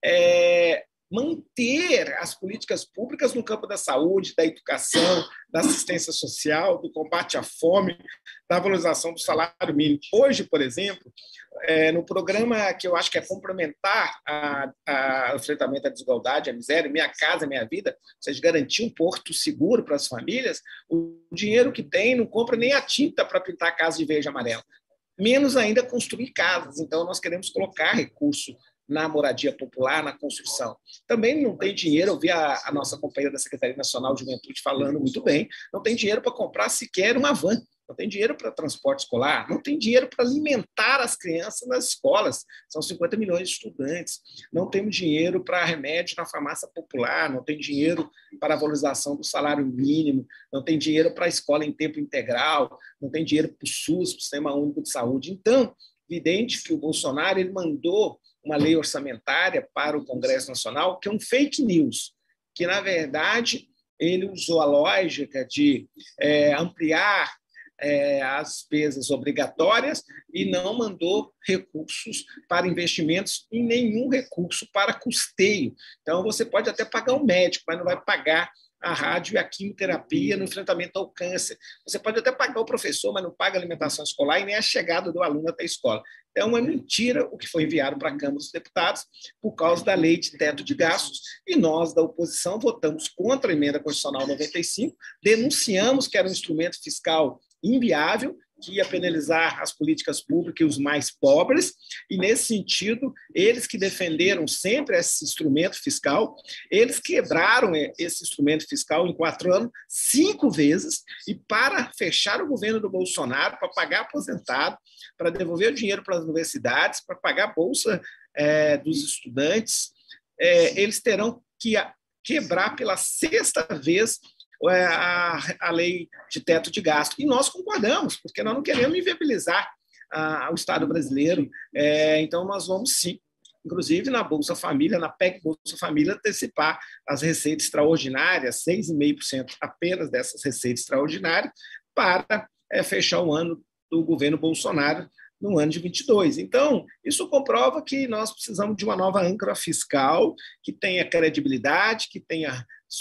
é, manter as políticas públicas no campo da saúde, da educação, da assistência social, do combate à fome, da valorização do salário mínimo. Hoje, por exemplo, é, no programa que eu acho que é complementar a, a, ao enfrentamento à desigualdade, à miséria, Minha Casa Minha Vida, ou seja, garantir um porto seguro para as famílias, o dinheiro que tem não compra nem a tinta para pintar a casa de verde e amarelo, menos ainda construir casas. Então, nós queremos colocar recurso na moradia popular, na construção. Também não tem dinheiro, eu vi a, a nossa companheira da Secretaria Nacional de Juventude falando muito bem, não tem dinheiro para comprar sequer uma van, não tem dinheiro para transporte escolar, não tem dinheiro para alimentar as crianças nas escolas, são cinquenta milhões de estudantes, não temos dinheiro para remédio na farmácia popular, não tem dinheiro para a valorização do salário mínimo, não tem dinheiro para a escola em tempo integral, não tem dinheiro para o SUS, para o Sistema Único de Saúde. Então, evidente que o Bolsonaro ele mandou uma lei orçamentária para o Congresso Nacional, que é um fake news, que, na verdade, ele usou a lógica de é, ampliar é, as despesas obrigatórias e não mandou recursos para investimentos e nenhum recurso para custeio. Então, você pode até pagar um médico, mas não vai pagar a rádio e a quimioterapia no enfrentamento ao câncer. Você pode até pagar o professor, mas não paga a alimentação escolar e nem a chegada do aluno até a escola. Então, é mentira o que foi enviado para a Câmara dos Deputados por causa da lei de teto de gastos, e nós, da oposição, votamos contra a emenda constitucional noventa e cinco, denunciamos que era um instrumento fiscal inviável, que ia penalizar as políticas públicas e os mais pobres, e nesse sentido, eles que defenderam sempre esse instrumento fiscal, eles quebraram esse instrumento fiscal em quatro anos, cinco vezes, e para fechar o governo do Bolsonaro, para pagar aposentado, para devolver o dinheiro para as universidades, para pagar a bolsa é, dos estudantes, é, eles terão que quebrar pela sexta vez a, a lei de teto de gasto. E nós concordamos, porque nós não queremos inviabilizar a, o Estado brasileiro. É, então, nós vamos sim, inclusive na Bolsa Família, na P E C Bolsa Família, antecipar as receitas extraordinárias, seis vírgula cinco por cento apenas dessas receitas extraordinárias, para é, fechar o ano do governo Bolsonaro no ano de vinte e dois. Então, isso comprova que nós precisamos de uma nova âncora fiscal que tenha credibilidade, que tenha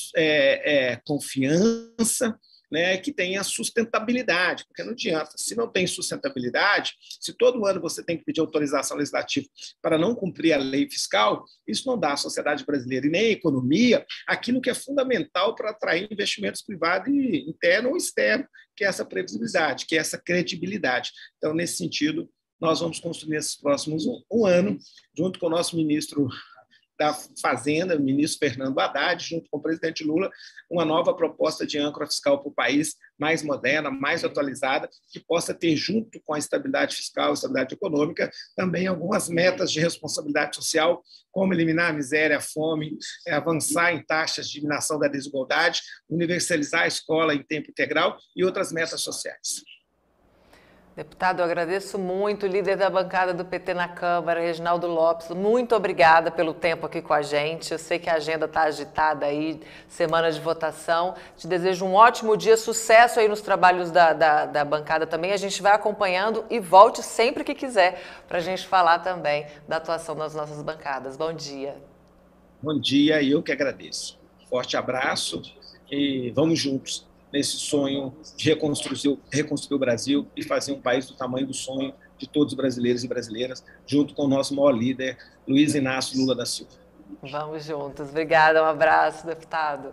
é, é, confiança, né, que tenha sustentabilidade, porque não adianta, se não tem sustentabilidade, se todo ano você tem que pedir autorização legislativa para não cumprir a lei fiscal, isso não dá à sociedade brasileira e nem à economia aquilo que é fundamental para atrair investimentos privados interno ou externo, que é essa previsibilidade, que é essa credibilidade. Então, nesse sentido, nós vamos construir nesses próximos um, um ano, junto com o nosso ministro da Fazenda, o ministro Fernando Haddad, junto com o presidente Lula, uma nova proposta de âncora fiscal para o país, mais moderna, mais atualizada, que possa ter, junto com a estabilidade fiscal, a estabilidade econômica, também algumas metas de responsabilidade social, como eliminar a miséria, a fome, avançar em taxas de diminuição da desigualdade, universalizar a escola em tempo integral e outras metas sociais. Deputado, eu agradeço muito, líder da bancada do P T na Câmara, Reginaldo Lopes, muito obrigada pelo tempo aqui com a gente. Eu sei que a agenda está agitada aí, semana de votação. Te desejo um ótimo dia, sucesso aí nos trabalhos da, da, da bancada também. A gente vai acompanhando e volte sempre que quiser para a gente falar também da atuação das nossas bancadas. Bom dia. Bom dia, e eu que agradeço. Forte abraço e vamos juntos nesse sonho de reconstruir, reconstruir o Brasil e fazer um país do tamanho do sonho de todos os brasileiros e brasileiras, junto com o nosso maior líder, Luiz Inácio Lula da Silva. Vamos juntos. Obrigada, um abraço, deputado.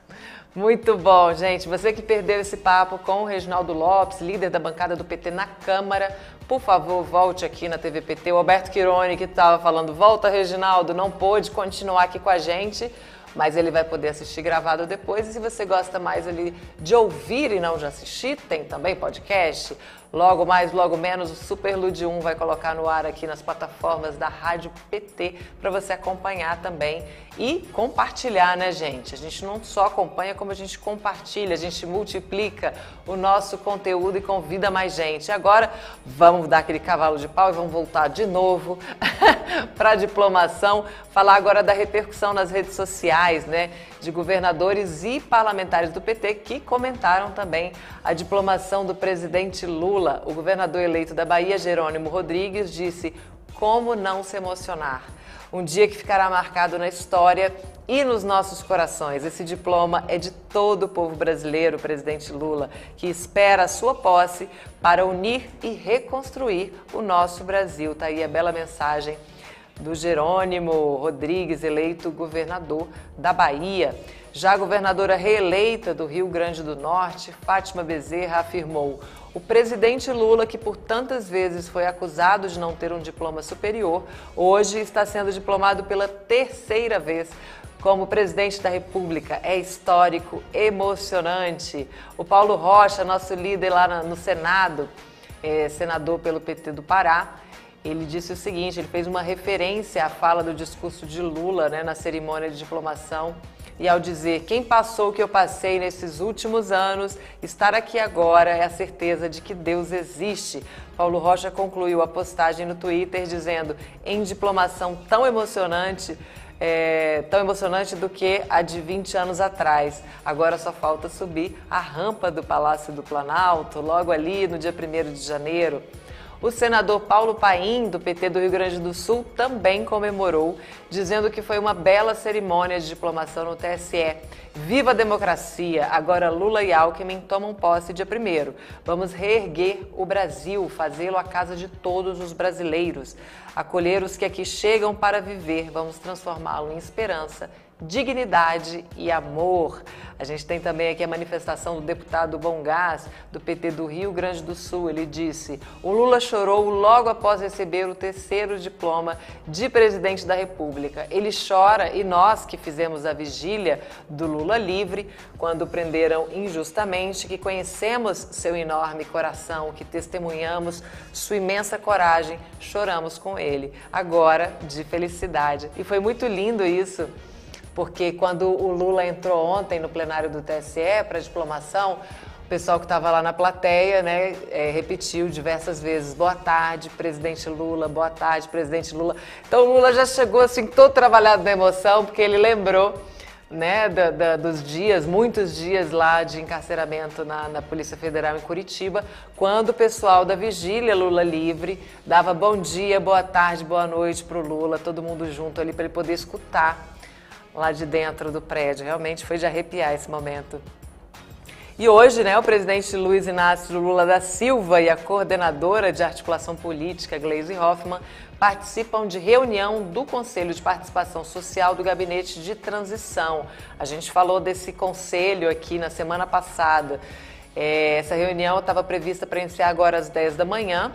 Muito bom, gente. Você que perdeu esse papo com o Reginaldo Lopes, líder da bancada do P T na Câmara, por favor, volte aqui na T V P T. O Alberto Quironi, que estava falando, volta, Reginaldo, não pôde continuar aqui com a gente, mas ele vai poder assistir gravado depois. E se você gosta mais ali de ouvir e não de assistir, tem também podcast. Logo mais, logo menos, o Super Lude um vai colocar no ar aqui nas plataformas da Rádio P T para você acompanhar também e compartilhar, né, gente? A gente não só acompanha, como a gente compartilha, a gente multiplica o nosso conteúdo e convida mais gente. Agora, vamos dar aquele cavalo de pau e vamos voltar de novo para a diplomação, falar agora da repercussão nas redes sociais, né, de governadores e parlamentares do P T que comentaram também a diplomação do presidente Lula. O governador eleito da Bahia, Jerônimo Rodrigues, disse: como não se emocionar? Um dia que ficará marcado na história e nos nossos corações. Esse diploma é de todo o povo brasileiro, presidente Lula, que espera a sua posse para unir e reconstruir o nosso Brasil. Tá aí a bela mensagem do Jerônimo Rodrigues, eleito governador da Bahia. Já a governadora reeleita do Rio Grande do Norte, Fátima Bezerra, afirmou: o presidente Lula, que por tantas vezes foi acusado de não ter um diploma superior, hoje está sendo diplomado pela terceira vez como presidente da República. É histórico, emocionante. O Paulo Rocha, nosso líder lá no Senado, é, senador pelo P T do Pará, ele disse o seguinte, ele fez uma referência à fala do discurso de Lula, né, na cerimônia de diplomação, e ao dizer: quem passou o que eu passei nesses últimos anos, estar aqui agora é a certeza de que Deus existe. Paulo Rocha concluiu a postagem no Twitter dizendo: em diplomação tão emocionante, é, tão emocionante do que a de vinte anos atrás. Agora só falta subir a rampa do Palácio do Planalto, logo ali no dia primeiro de janeiro. O senador Paulo Paim, do P T do Rio Grande do Sul, também comemorou, dizendo que foi uma bela cerimônia de diplomação no T S E. Viva a democracia! Agora Lula e Alckmin tomam posse dia primeiro. Vamos reerguer o Brasil, fazê-lo a casa de todos os brasileiros. acolher os que aqui chegam para viver, vamos transformá-lo em esperança, dignidade e amor. A gente tem também aqui a manifestação do deputado Bom Gás, do P T do Rio Grande do Sul. Ele disse: o Lula chorou logo após receber o terceiro diploma de presidente da República. Ele chora e nós que fizemos a vigília do Lula livre, quando prenderam injustamente, que conhecemos seu enorme coração, que testemunhamos sua imensa coragem, choramos com ele, agora de felicidade. E foi muito lindo isso, porque quando o Lula entrou ontem no plenário do T S E para a diplomação, o pessoal que estava lá na plateia, né, é, repetiu diversas vezes: boa tarde, presidente Lula, boa tarde, presidente Lula. Então o Lula já chegou assim todo trabalhado na emoção, porque ele lembrou, né, da, da, dos dias, muitos dias lá de encarceramento na, na Polícia Federal em Curitiba, quando o pessoal da vigília Lula Livre dava bom dia, boa tarde, boa noite para o Lula, todo mundo junto ali para ele poder escutar lá de dentro do prédio. Realmente foi de arrepiar esse momento. E hoje, né, o presidente Luiz Inácio Lula da Silva e a coordenadora de articulação política, Gleisi Hoffmann, participam de reunião do Conselho de Participação Social do Gabinete de Transição. A gente falou desse conselho aqui na semana passada. É, essa reunião estava prevista para iniciar agora às dez da manhã.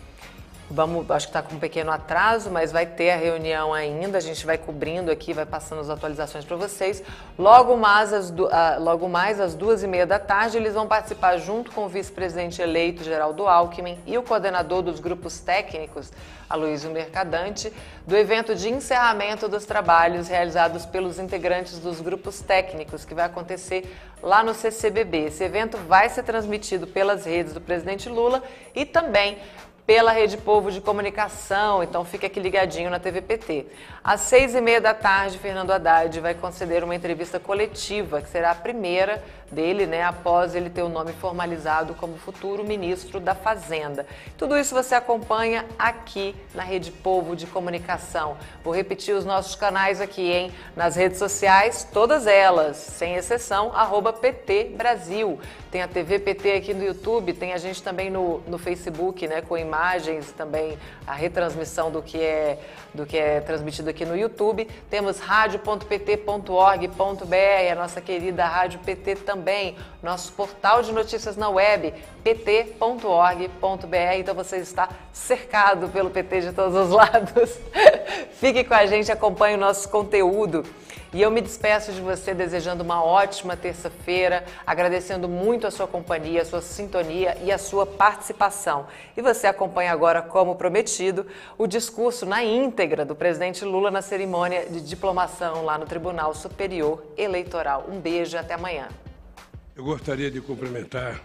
Vamos, acho que está com um pequeno atraso, mas vai ter a reunião ainda, a gente vai cobrindo aqui, vai passando as atualizações para vocês. Logo mais, às du- uh, logo mais às duas e meia da tarde, eles vão participar junto com o vice-presidente eleito, Geraldo Alckmin, e o coordenador dos grupos técnicos, Aloysio Mercadante, do evento de encerramento dos trabalhos realizados pelos integrantes dos grupos técnicos, que vai acontecer lá no C C B B. Esse evento vai ser transmitido pelas redes do presidente Lula e também pela Rede Povo de Comunicação, então fica aqui ligadinho na T V P T. Às seis e meia da tarde, Fernando Haddad vai conceder uma entrevista coletiva, que será a primeira dele, né, após ele ter o nome formalizado como futuro ministro da Fazenda. Tudo isso você acompanha aqui na Rede Povo de Comunicação. Vou repetir os nossos canais aqui, hein? Nas redes sociais, todas elas, sem exceção, arroba P T Brasil. Tem a T V P T aqui no YouTube, tem a gente também no, no Facebook, né, com imagens, também a retransmissão do que é, do que é transmitido aqui no YouTube. Temos rádio ponto p t ponto org ponto b r, a nossa querida Rádio P T também, nosso portal de notícias na web, p t ponto org ponto b r. Então você está cercado pelo P T de todos os lados. Fique com a gente, acompanhe o nosso conteúdo. E eu me despeço de você desejando uma ótima terça-feira, agradecendo muito a sua companhia, a sua sintonia e a sua participação. E você acompanha agora, como prometido, o discurso na íntegra do presidente Lula na cerimônia de diplomação lá no Tribunal Superior Eleitoral. Um beijo e até amanhã. Eu gostaria de cumprimentar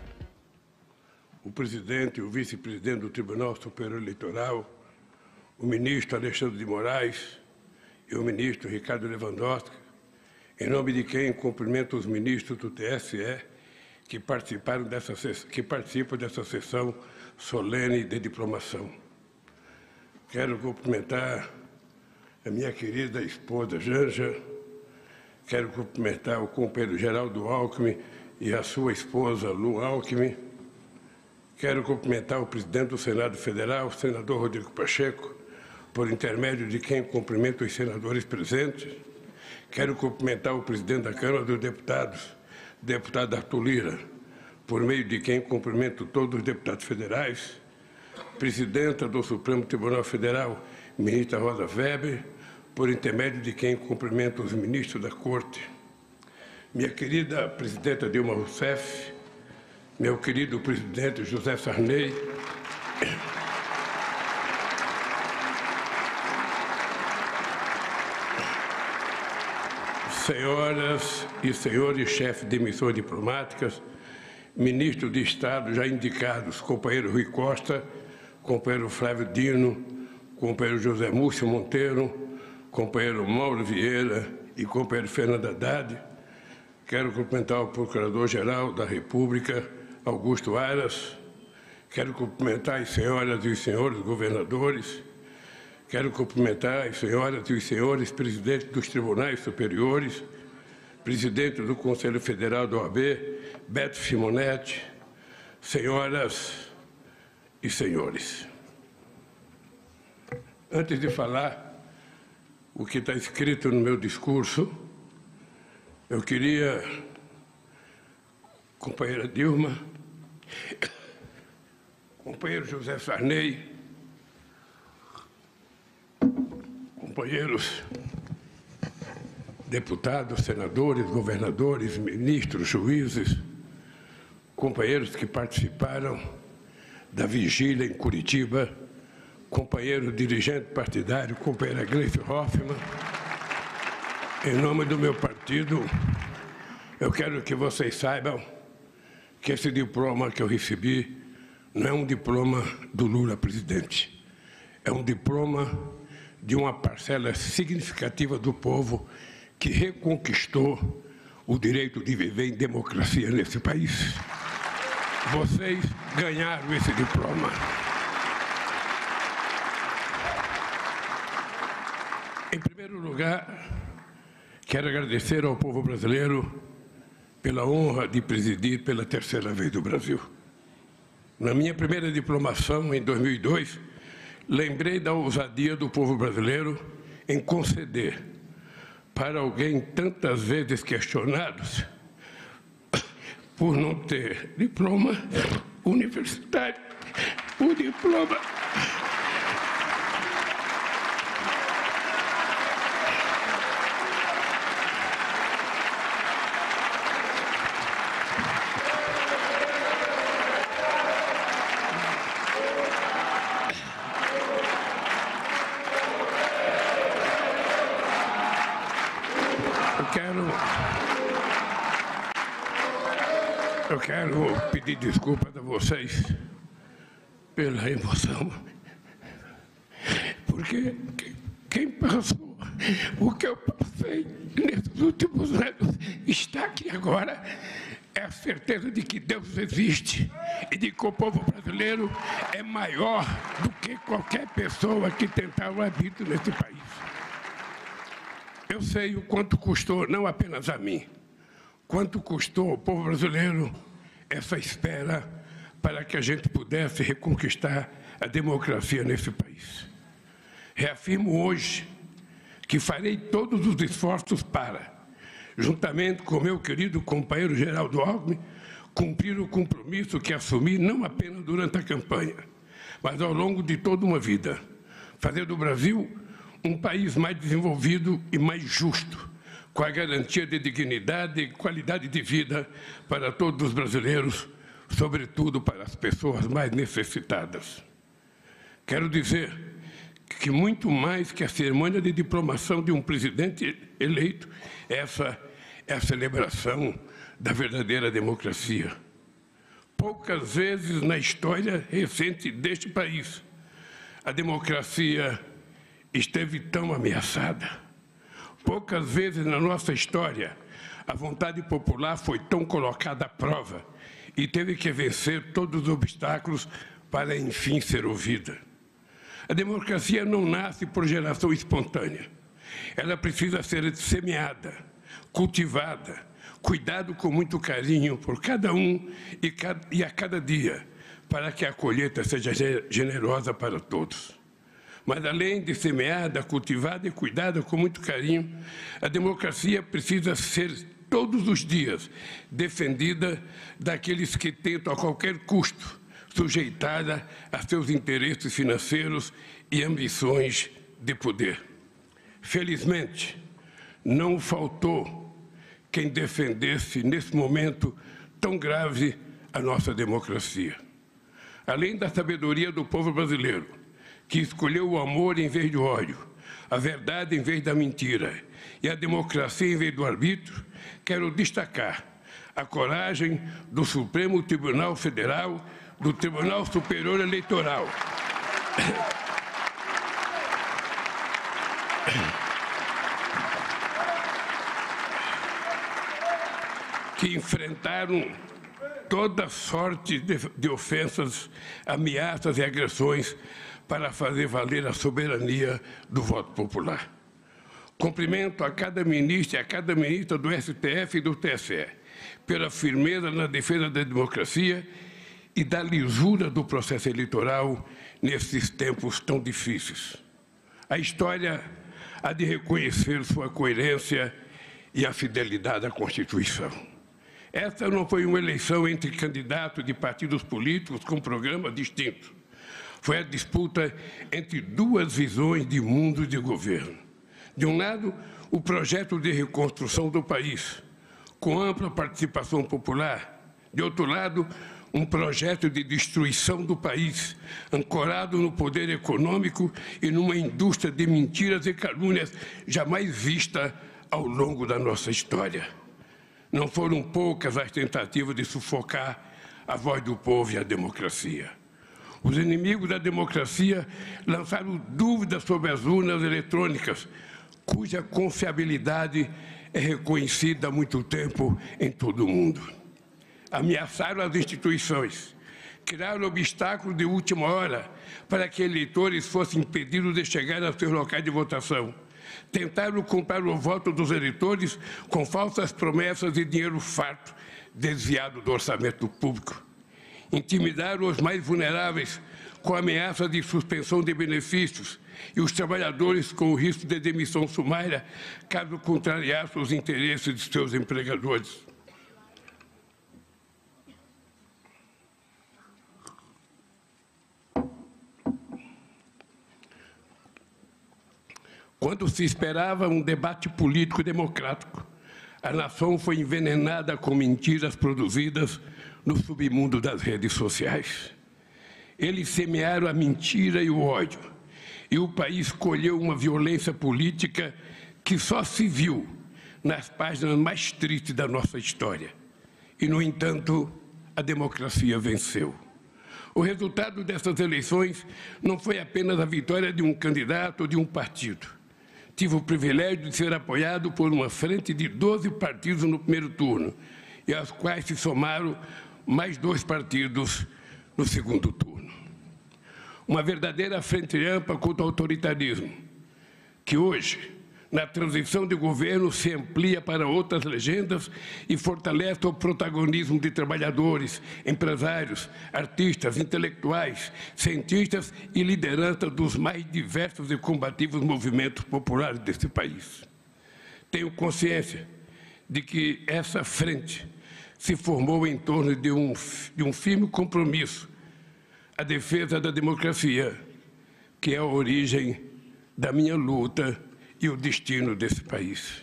o presidente e o vice-presidente do Tribunal Superior Eleitoral, o ministro Alexandre de Moraes e o ministro Ricardo Lewandowski, em nome de quem cumprimento os ministros do T S E que participaram dessa que participam dessa sessão solene de diplomação. Quero cumprimentar a minha querida esposa Janja, quero cumprimentar o companheiro Geraldo Alckmin e a sua esposa Lu Alckmin, quero cumprimentar o presidente do Senado Federal, o senador Rodrigo Pacheco, por intermédio de quem cumprimento os senadores presentes. Quero cumprimentar o presidente da Câmara dos Deputados, deputado Arthur Lira, por meio de quem cumprimento todos os deputados federais, presidenta do Supremo Tribunal Federal, ministra Rosa Weber, por intermédio de quem cumprimento os ministros da Corte, minha querida presidenta Dilma Rousseff, meu querido presidente José Sarney, senhoras e senhores chefes de missões diplomáticas, ministros de Estado já indicados, companheiro Rui Costa, companheiro Flávio Dino, companheiro José Múcio Monteiro, companheiro Mauro Vieira e companheiro Fernando Haddad. Quero cumprimentar o Procurador-Geral da República, Augusto Aras. Quero cumprimentar as senhoras e os senhores governadores. Quero cumprimentar as senhoras e os senhores presidentes dos tribunais superiores, presidente do Conselho Federal da O A B, Beto Simonetti, senhoras e senhores. antes de falar o que está escrito no meu discurso, eu queria, companheira Dilma, companheiro José Sarney, companheiros deputados, senadores, governadores, ministros, juízes, companheiros que participaram da vigília em Curitiba, companheiro dirigente partidário, companheira Gleice Hoffmann, em nome do meu partido, eu quero que vocês saibam que esse diploma que eu recebi não é um diploma do Lula presidente, é um diploma de uma parcela significativa do povo que reconquistou o direito de viver em democracia nesse país. Vocês ganharam esse diploma. Em primeiro lugar, quero agradecer ao povo brasileiro pela honra de presidir pela terceira vez do Brasil. Na minha primeira diplomação, em dois mil e dois, lembrei da ousadia do povo brasileiro em conceder para alguém tantas vezes questionado por não ter diploma universitário, o diploma Eu quero pedir desculpas a vocês pela emoção, porque quem passou o que eu passei nesses últimos anos está aqui agora é a certeza de que Deus existe e de que o povo brasileiro é maior do que qualquer pessoa que tentar o arbítrio nesse país. Eu sei o quanto custou, não apenas a mim, quanto custou ao povo brasileiro essa espera para que a gente pudesse reconquistar a democracia nesse país. Reafirmo hoje que farei todos os esforços para, juntamente com meu querido companheiro Geraldo Alckmin, cumprir o compromisso que assumi não apenas durante a campanha, mas ao longo de toda uma vida, fazer do Brasil um país mais desenvolvido e mais justo, com a garantia de dignidade e qualidade de vida para todos os brasileiros, sobretudo para as pessoas mais necessitadas. Quero dizer que muito mais que a cerimônia de diplomação de um presidente eleito, essa é a celebração da verdadeira democracia. Poucas vezes na história recente deste país a democracia esteve tão ameaçada. Poucas vezes na nossa história a vontade popular foi tão colocada à prova e teve que vencer todos os obstáculos para, enfim, ser ouvida. A democracia não nasce por geração espontânea. Ela precisa ser semeada, cultivada, cuidado com muito carinho por cada um e a cada dia, para que a colheita seja generosa para todos. Mas, além de semeada, cultivada e cuidada com muito carinho, a democracia precisa ser, todos os dias, defendida daqueles que tentam, a qualquer custo, sujeitada a seus interesses financeiros e ambições de poder. Felizmente, não faltou quem defendesse, nesse momento tão grave, a nossa democracia. Além da sabedoria do povo brasileiro, que escolheu o amor em vez do ódio, a verdade em vez da mentira e a democracia em vez do arbítrio, quero destacar a coragem do Supremo Tribunal Federal, do Tribunal Superior Eleitoral, que enfrentaram toda sorte de, de ofensas, ameaças e agressões para fazer valer a soberania do voto popular. Cumprimento a cada ministro e a cada ministra do S T F e do T S E pela firmeza na defesa da democracia e da lisura do processo eleitoral nesses tempos tão difíceis. A história há de reconhecer sua coerência e a fidelidade à Constituição. Esta não foi uma eleição entre candidatos de partidos políticos com programas distintos. Foi a disputa entre duas visões de mundo e de governo. De um lado, o projeto de reconstrução do país, com ampla participação popular. De outro lado, um projeto de destruição do país, ancorado no poder econômico e numa indústria de mentiras e calúnias jamais vista ao longo da nossa história. Não foram poucas as tentativas de sufocar a voz do povo e a democracia. Os inimigos da democracia lançaram dúvidas sobre as urnas eletrônicas, cuja confiabilidade é reconhecida há muito tempo em todo o mundo. Ameaçaram as instituições, criaram obstáculos de última hora para que eleitores fossem impedidos de chegar aos seus locais de votação. Tentaram comprar o voto dos eleitores com falsas promessas e dinheiro farto desviado do orçamento público. Intimidaram os mais vulneráveis com ameaça de suspensão de benefícios e os trabalhadores com o risco de demissão sumária caso contrariassem os interesses de seus empregadores. Quando se esperava um debate político democrático, a nação foi envenenada com mentiras produzidas no submundo das redes sociais. Eles semearam a mentira e o ódio, e o país colheu uma violência política que só se viu nas páginas mais tristes da nossa história. E, no entanto, a democracia venceu. O resultado dessas eleições não foi apenas a vitória de um candidato ou de um partido. Tive o privilégio de ser apoiado por uma frente de doze partidos no primeiro turno, e aos quais se somaram mais dois partidos no segundo turno. Uma verdadeira frente ampla contra o autoritarismo, que hoje, na transição de governo, se amplia para outras legendas e fortalece o protagonismo de trabalhadores, empresários, artistas, intelectuais, cientistas e lideranças dos mais diversos e combativos movimentos populares desse país. Tenho consciência de que essa frente se formou em torno de um, de um firme compromisso, a defesa da democracia, que é a origem da minha luta e o destino desse país.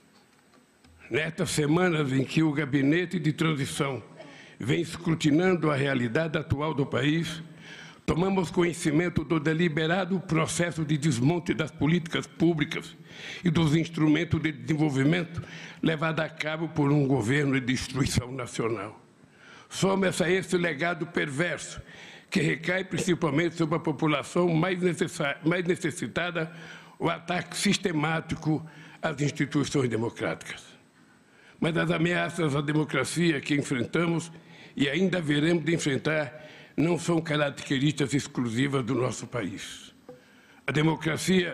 Nestas semanas em que o gabinete de transição vem escrutinando a realidade atual do país, tomamos conhecimento do deliberado processo de desmonte das políticas públicas e dos instrumentos de desenvolvimento levado a cabo por um governo de destruição nacional. Soma-se a esse legado perverso, que recai principalmente sobre a população mais, mais necessitada, o ataque sistemático às instituições democráticas. Mas as ameaças à democracia que enfrentamos e ainda veremos de enfrentar não são características exclusivas do nosso país. A democracia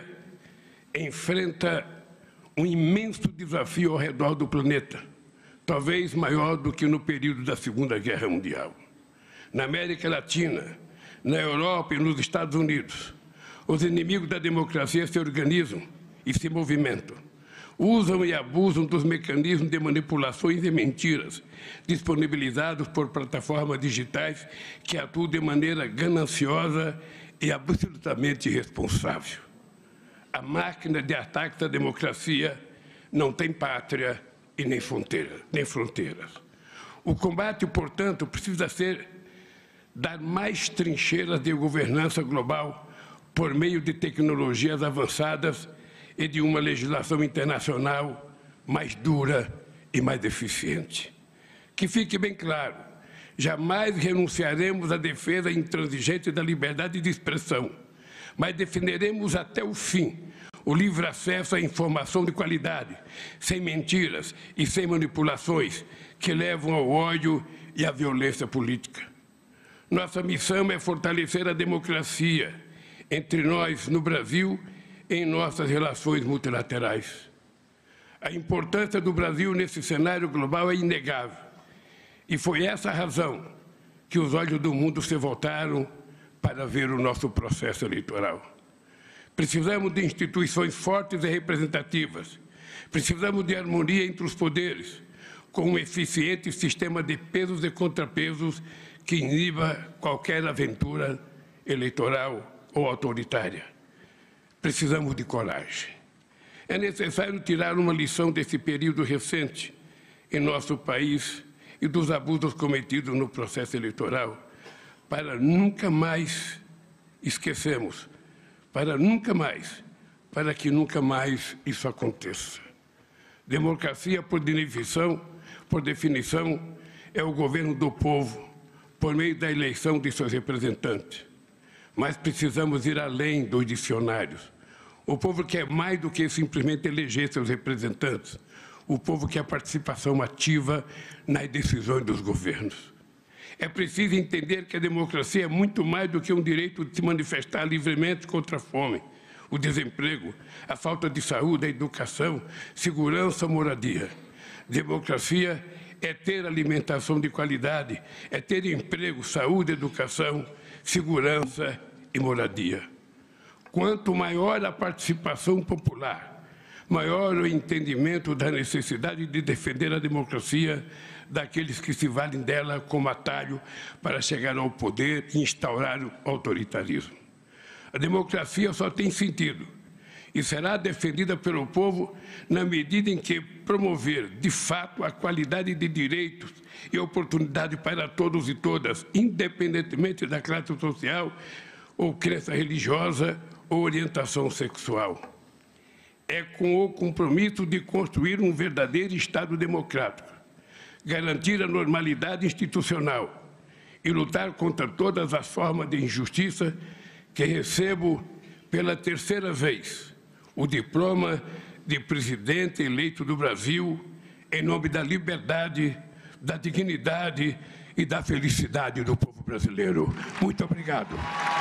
enfrenta um imenso desafio ao redor do planeta, talvez maior do que no período da Segunda Guerra Mundial. Na América Latina, na Europa e nos Estados Unidos, os inimigos da democracia se organizam e se movimentam. Usam e abusam dos mecanismos de manipulações e mentiras disponibilizados por plataformas digitais que atuam de maneira gananciosa e absolutamente irresponsável. A máquina de ataque à democracia não tem pátria e nem, fronteira, nem fronteiras. O combate, portanto, precisa ser dar mais trincheiras de governança global por meio de tecnologias avançadas e de uma legislação internacional mais dura e mais eficiente. Que fique bem claro, jamais renunciaremos à defesa intransigente da liberdade de expressão, mas defenderemos até o fim o livre acesso à informação de qualidade, sem mentiras e sem manipulações que levam ao ódio e à violência política. Nossa missão é fortalecer a democracia entre nós no Brasil e em nossas relações multilaterais. A importância do Brasil nesse cenário global é inegável. E foi essa a razão que os olhos do mundo se voltaram para ver o nosso processo eleitoral. Precisamos de instituições fortes e representativas. Precisamos de harmonia entre os poderes, com um eficiente sistema de pesos e contrapesos que iniba qualquer aventura eleitoral ou autoritária. Precisamos de coragem. É necessário tirar uma lição desse período recente em nosso país e dos abusos cometidos no processo eleitoral, para nunca mais esquecermos, para nunca mais, para que nunca mais isso aconteça. Democracia, por definição, por definição, é o governo do povo, por meio da eleição de seus representantes. Mas precisamos ir além dos dicionários. O povo quer mais do que simplesmente eleger seus representantes. O povo quer participação ativa nas decisões dos governos. É preciso entender que a democracia é muito mais do que um direito de se manifestar livremente contra a fome, o desemprego, a falta de saúde, a educação, segurança, moradia. Democracia é ter alimentação de qualidade, é ter emprego, saúde, educação, segurança e moradia. Quanto maior a participação popular, maior o entendimento da necessidade de defender a democracia daqueles que se valem dela como atalho para chegar ao poder e instaurar o autoritarismo. A democracia só tem sentido e será defendida pelo povo na medida em que promover, de fato, a qualidade de direitos e oportunidade para todos e todas, independentemente da classe social ou crença religiosa ou orientação sexual. É com o compromisso de construir um verdadeiro Estado democrático, garantir a normalidade institucional e lutar contra todas as formas de injustiça que recebo pela terceira vez o diploma de presidente eleito do Brasil em nome da liberdade, da dignidade e da felicidade do povo brasileiro. Muito obrigado.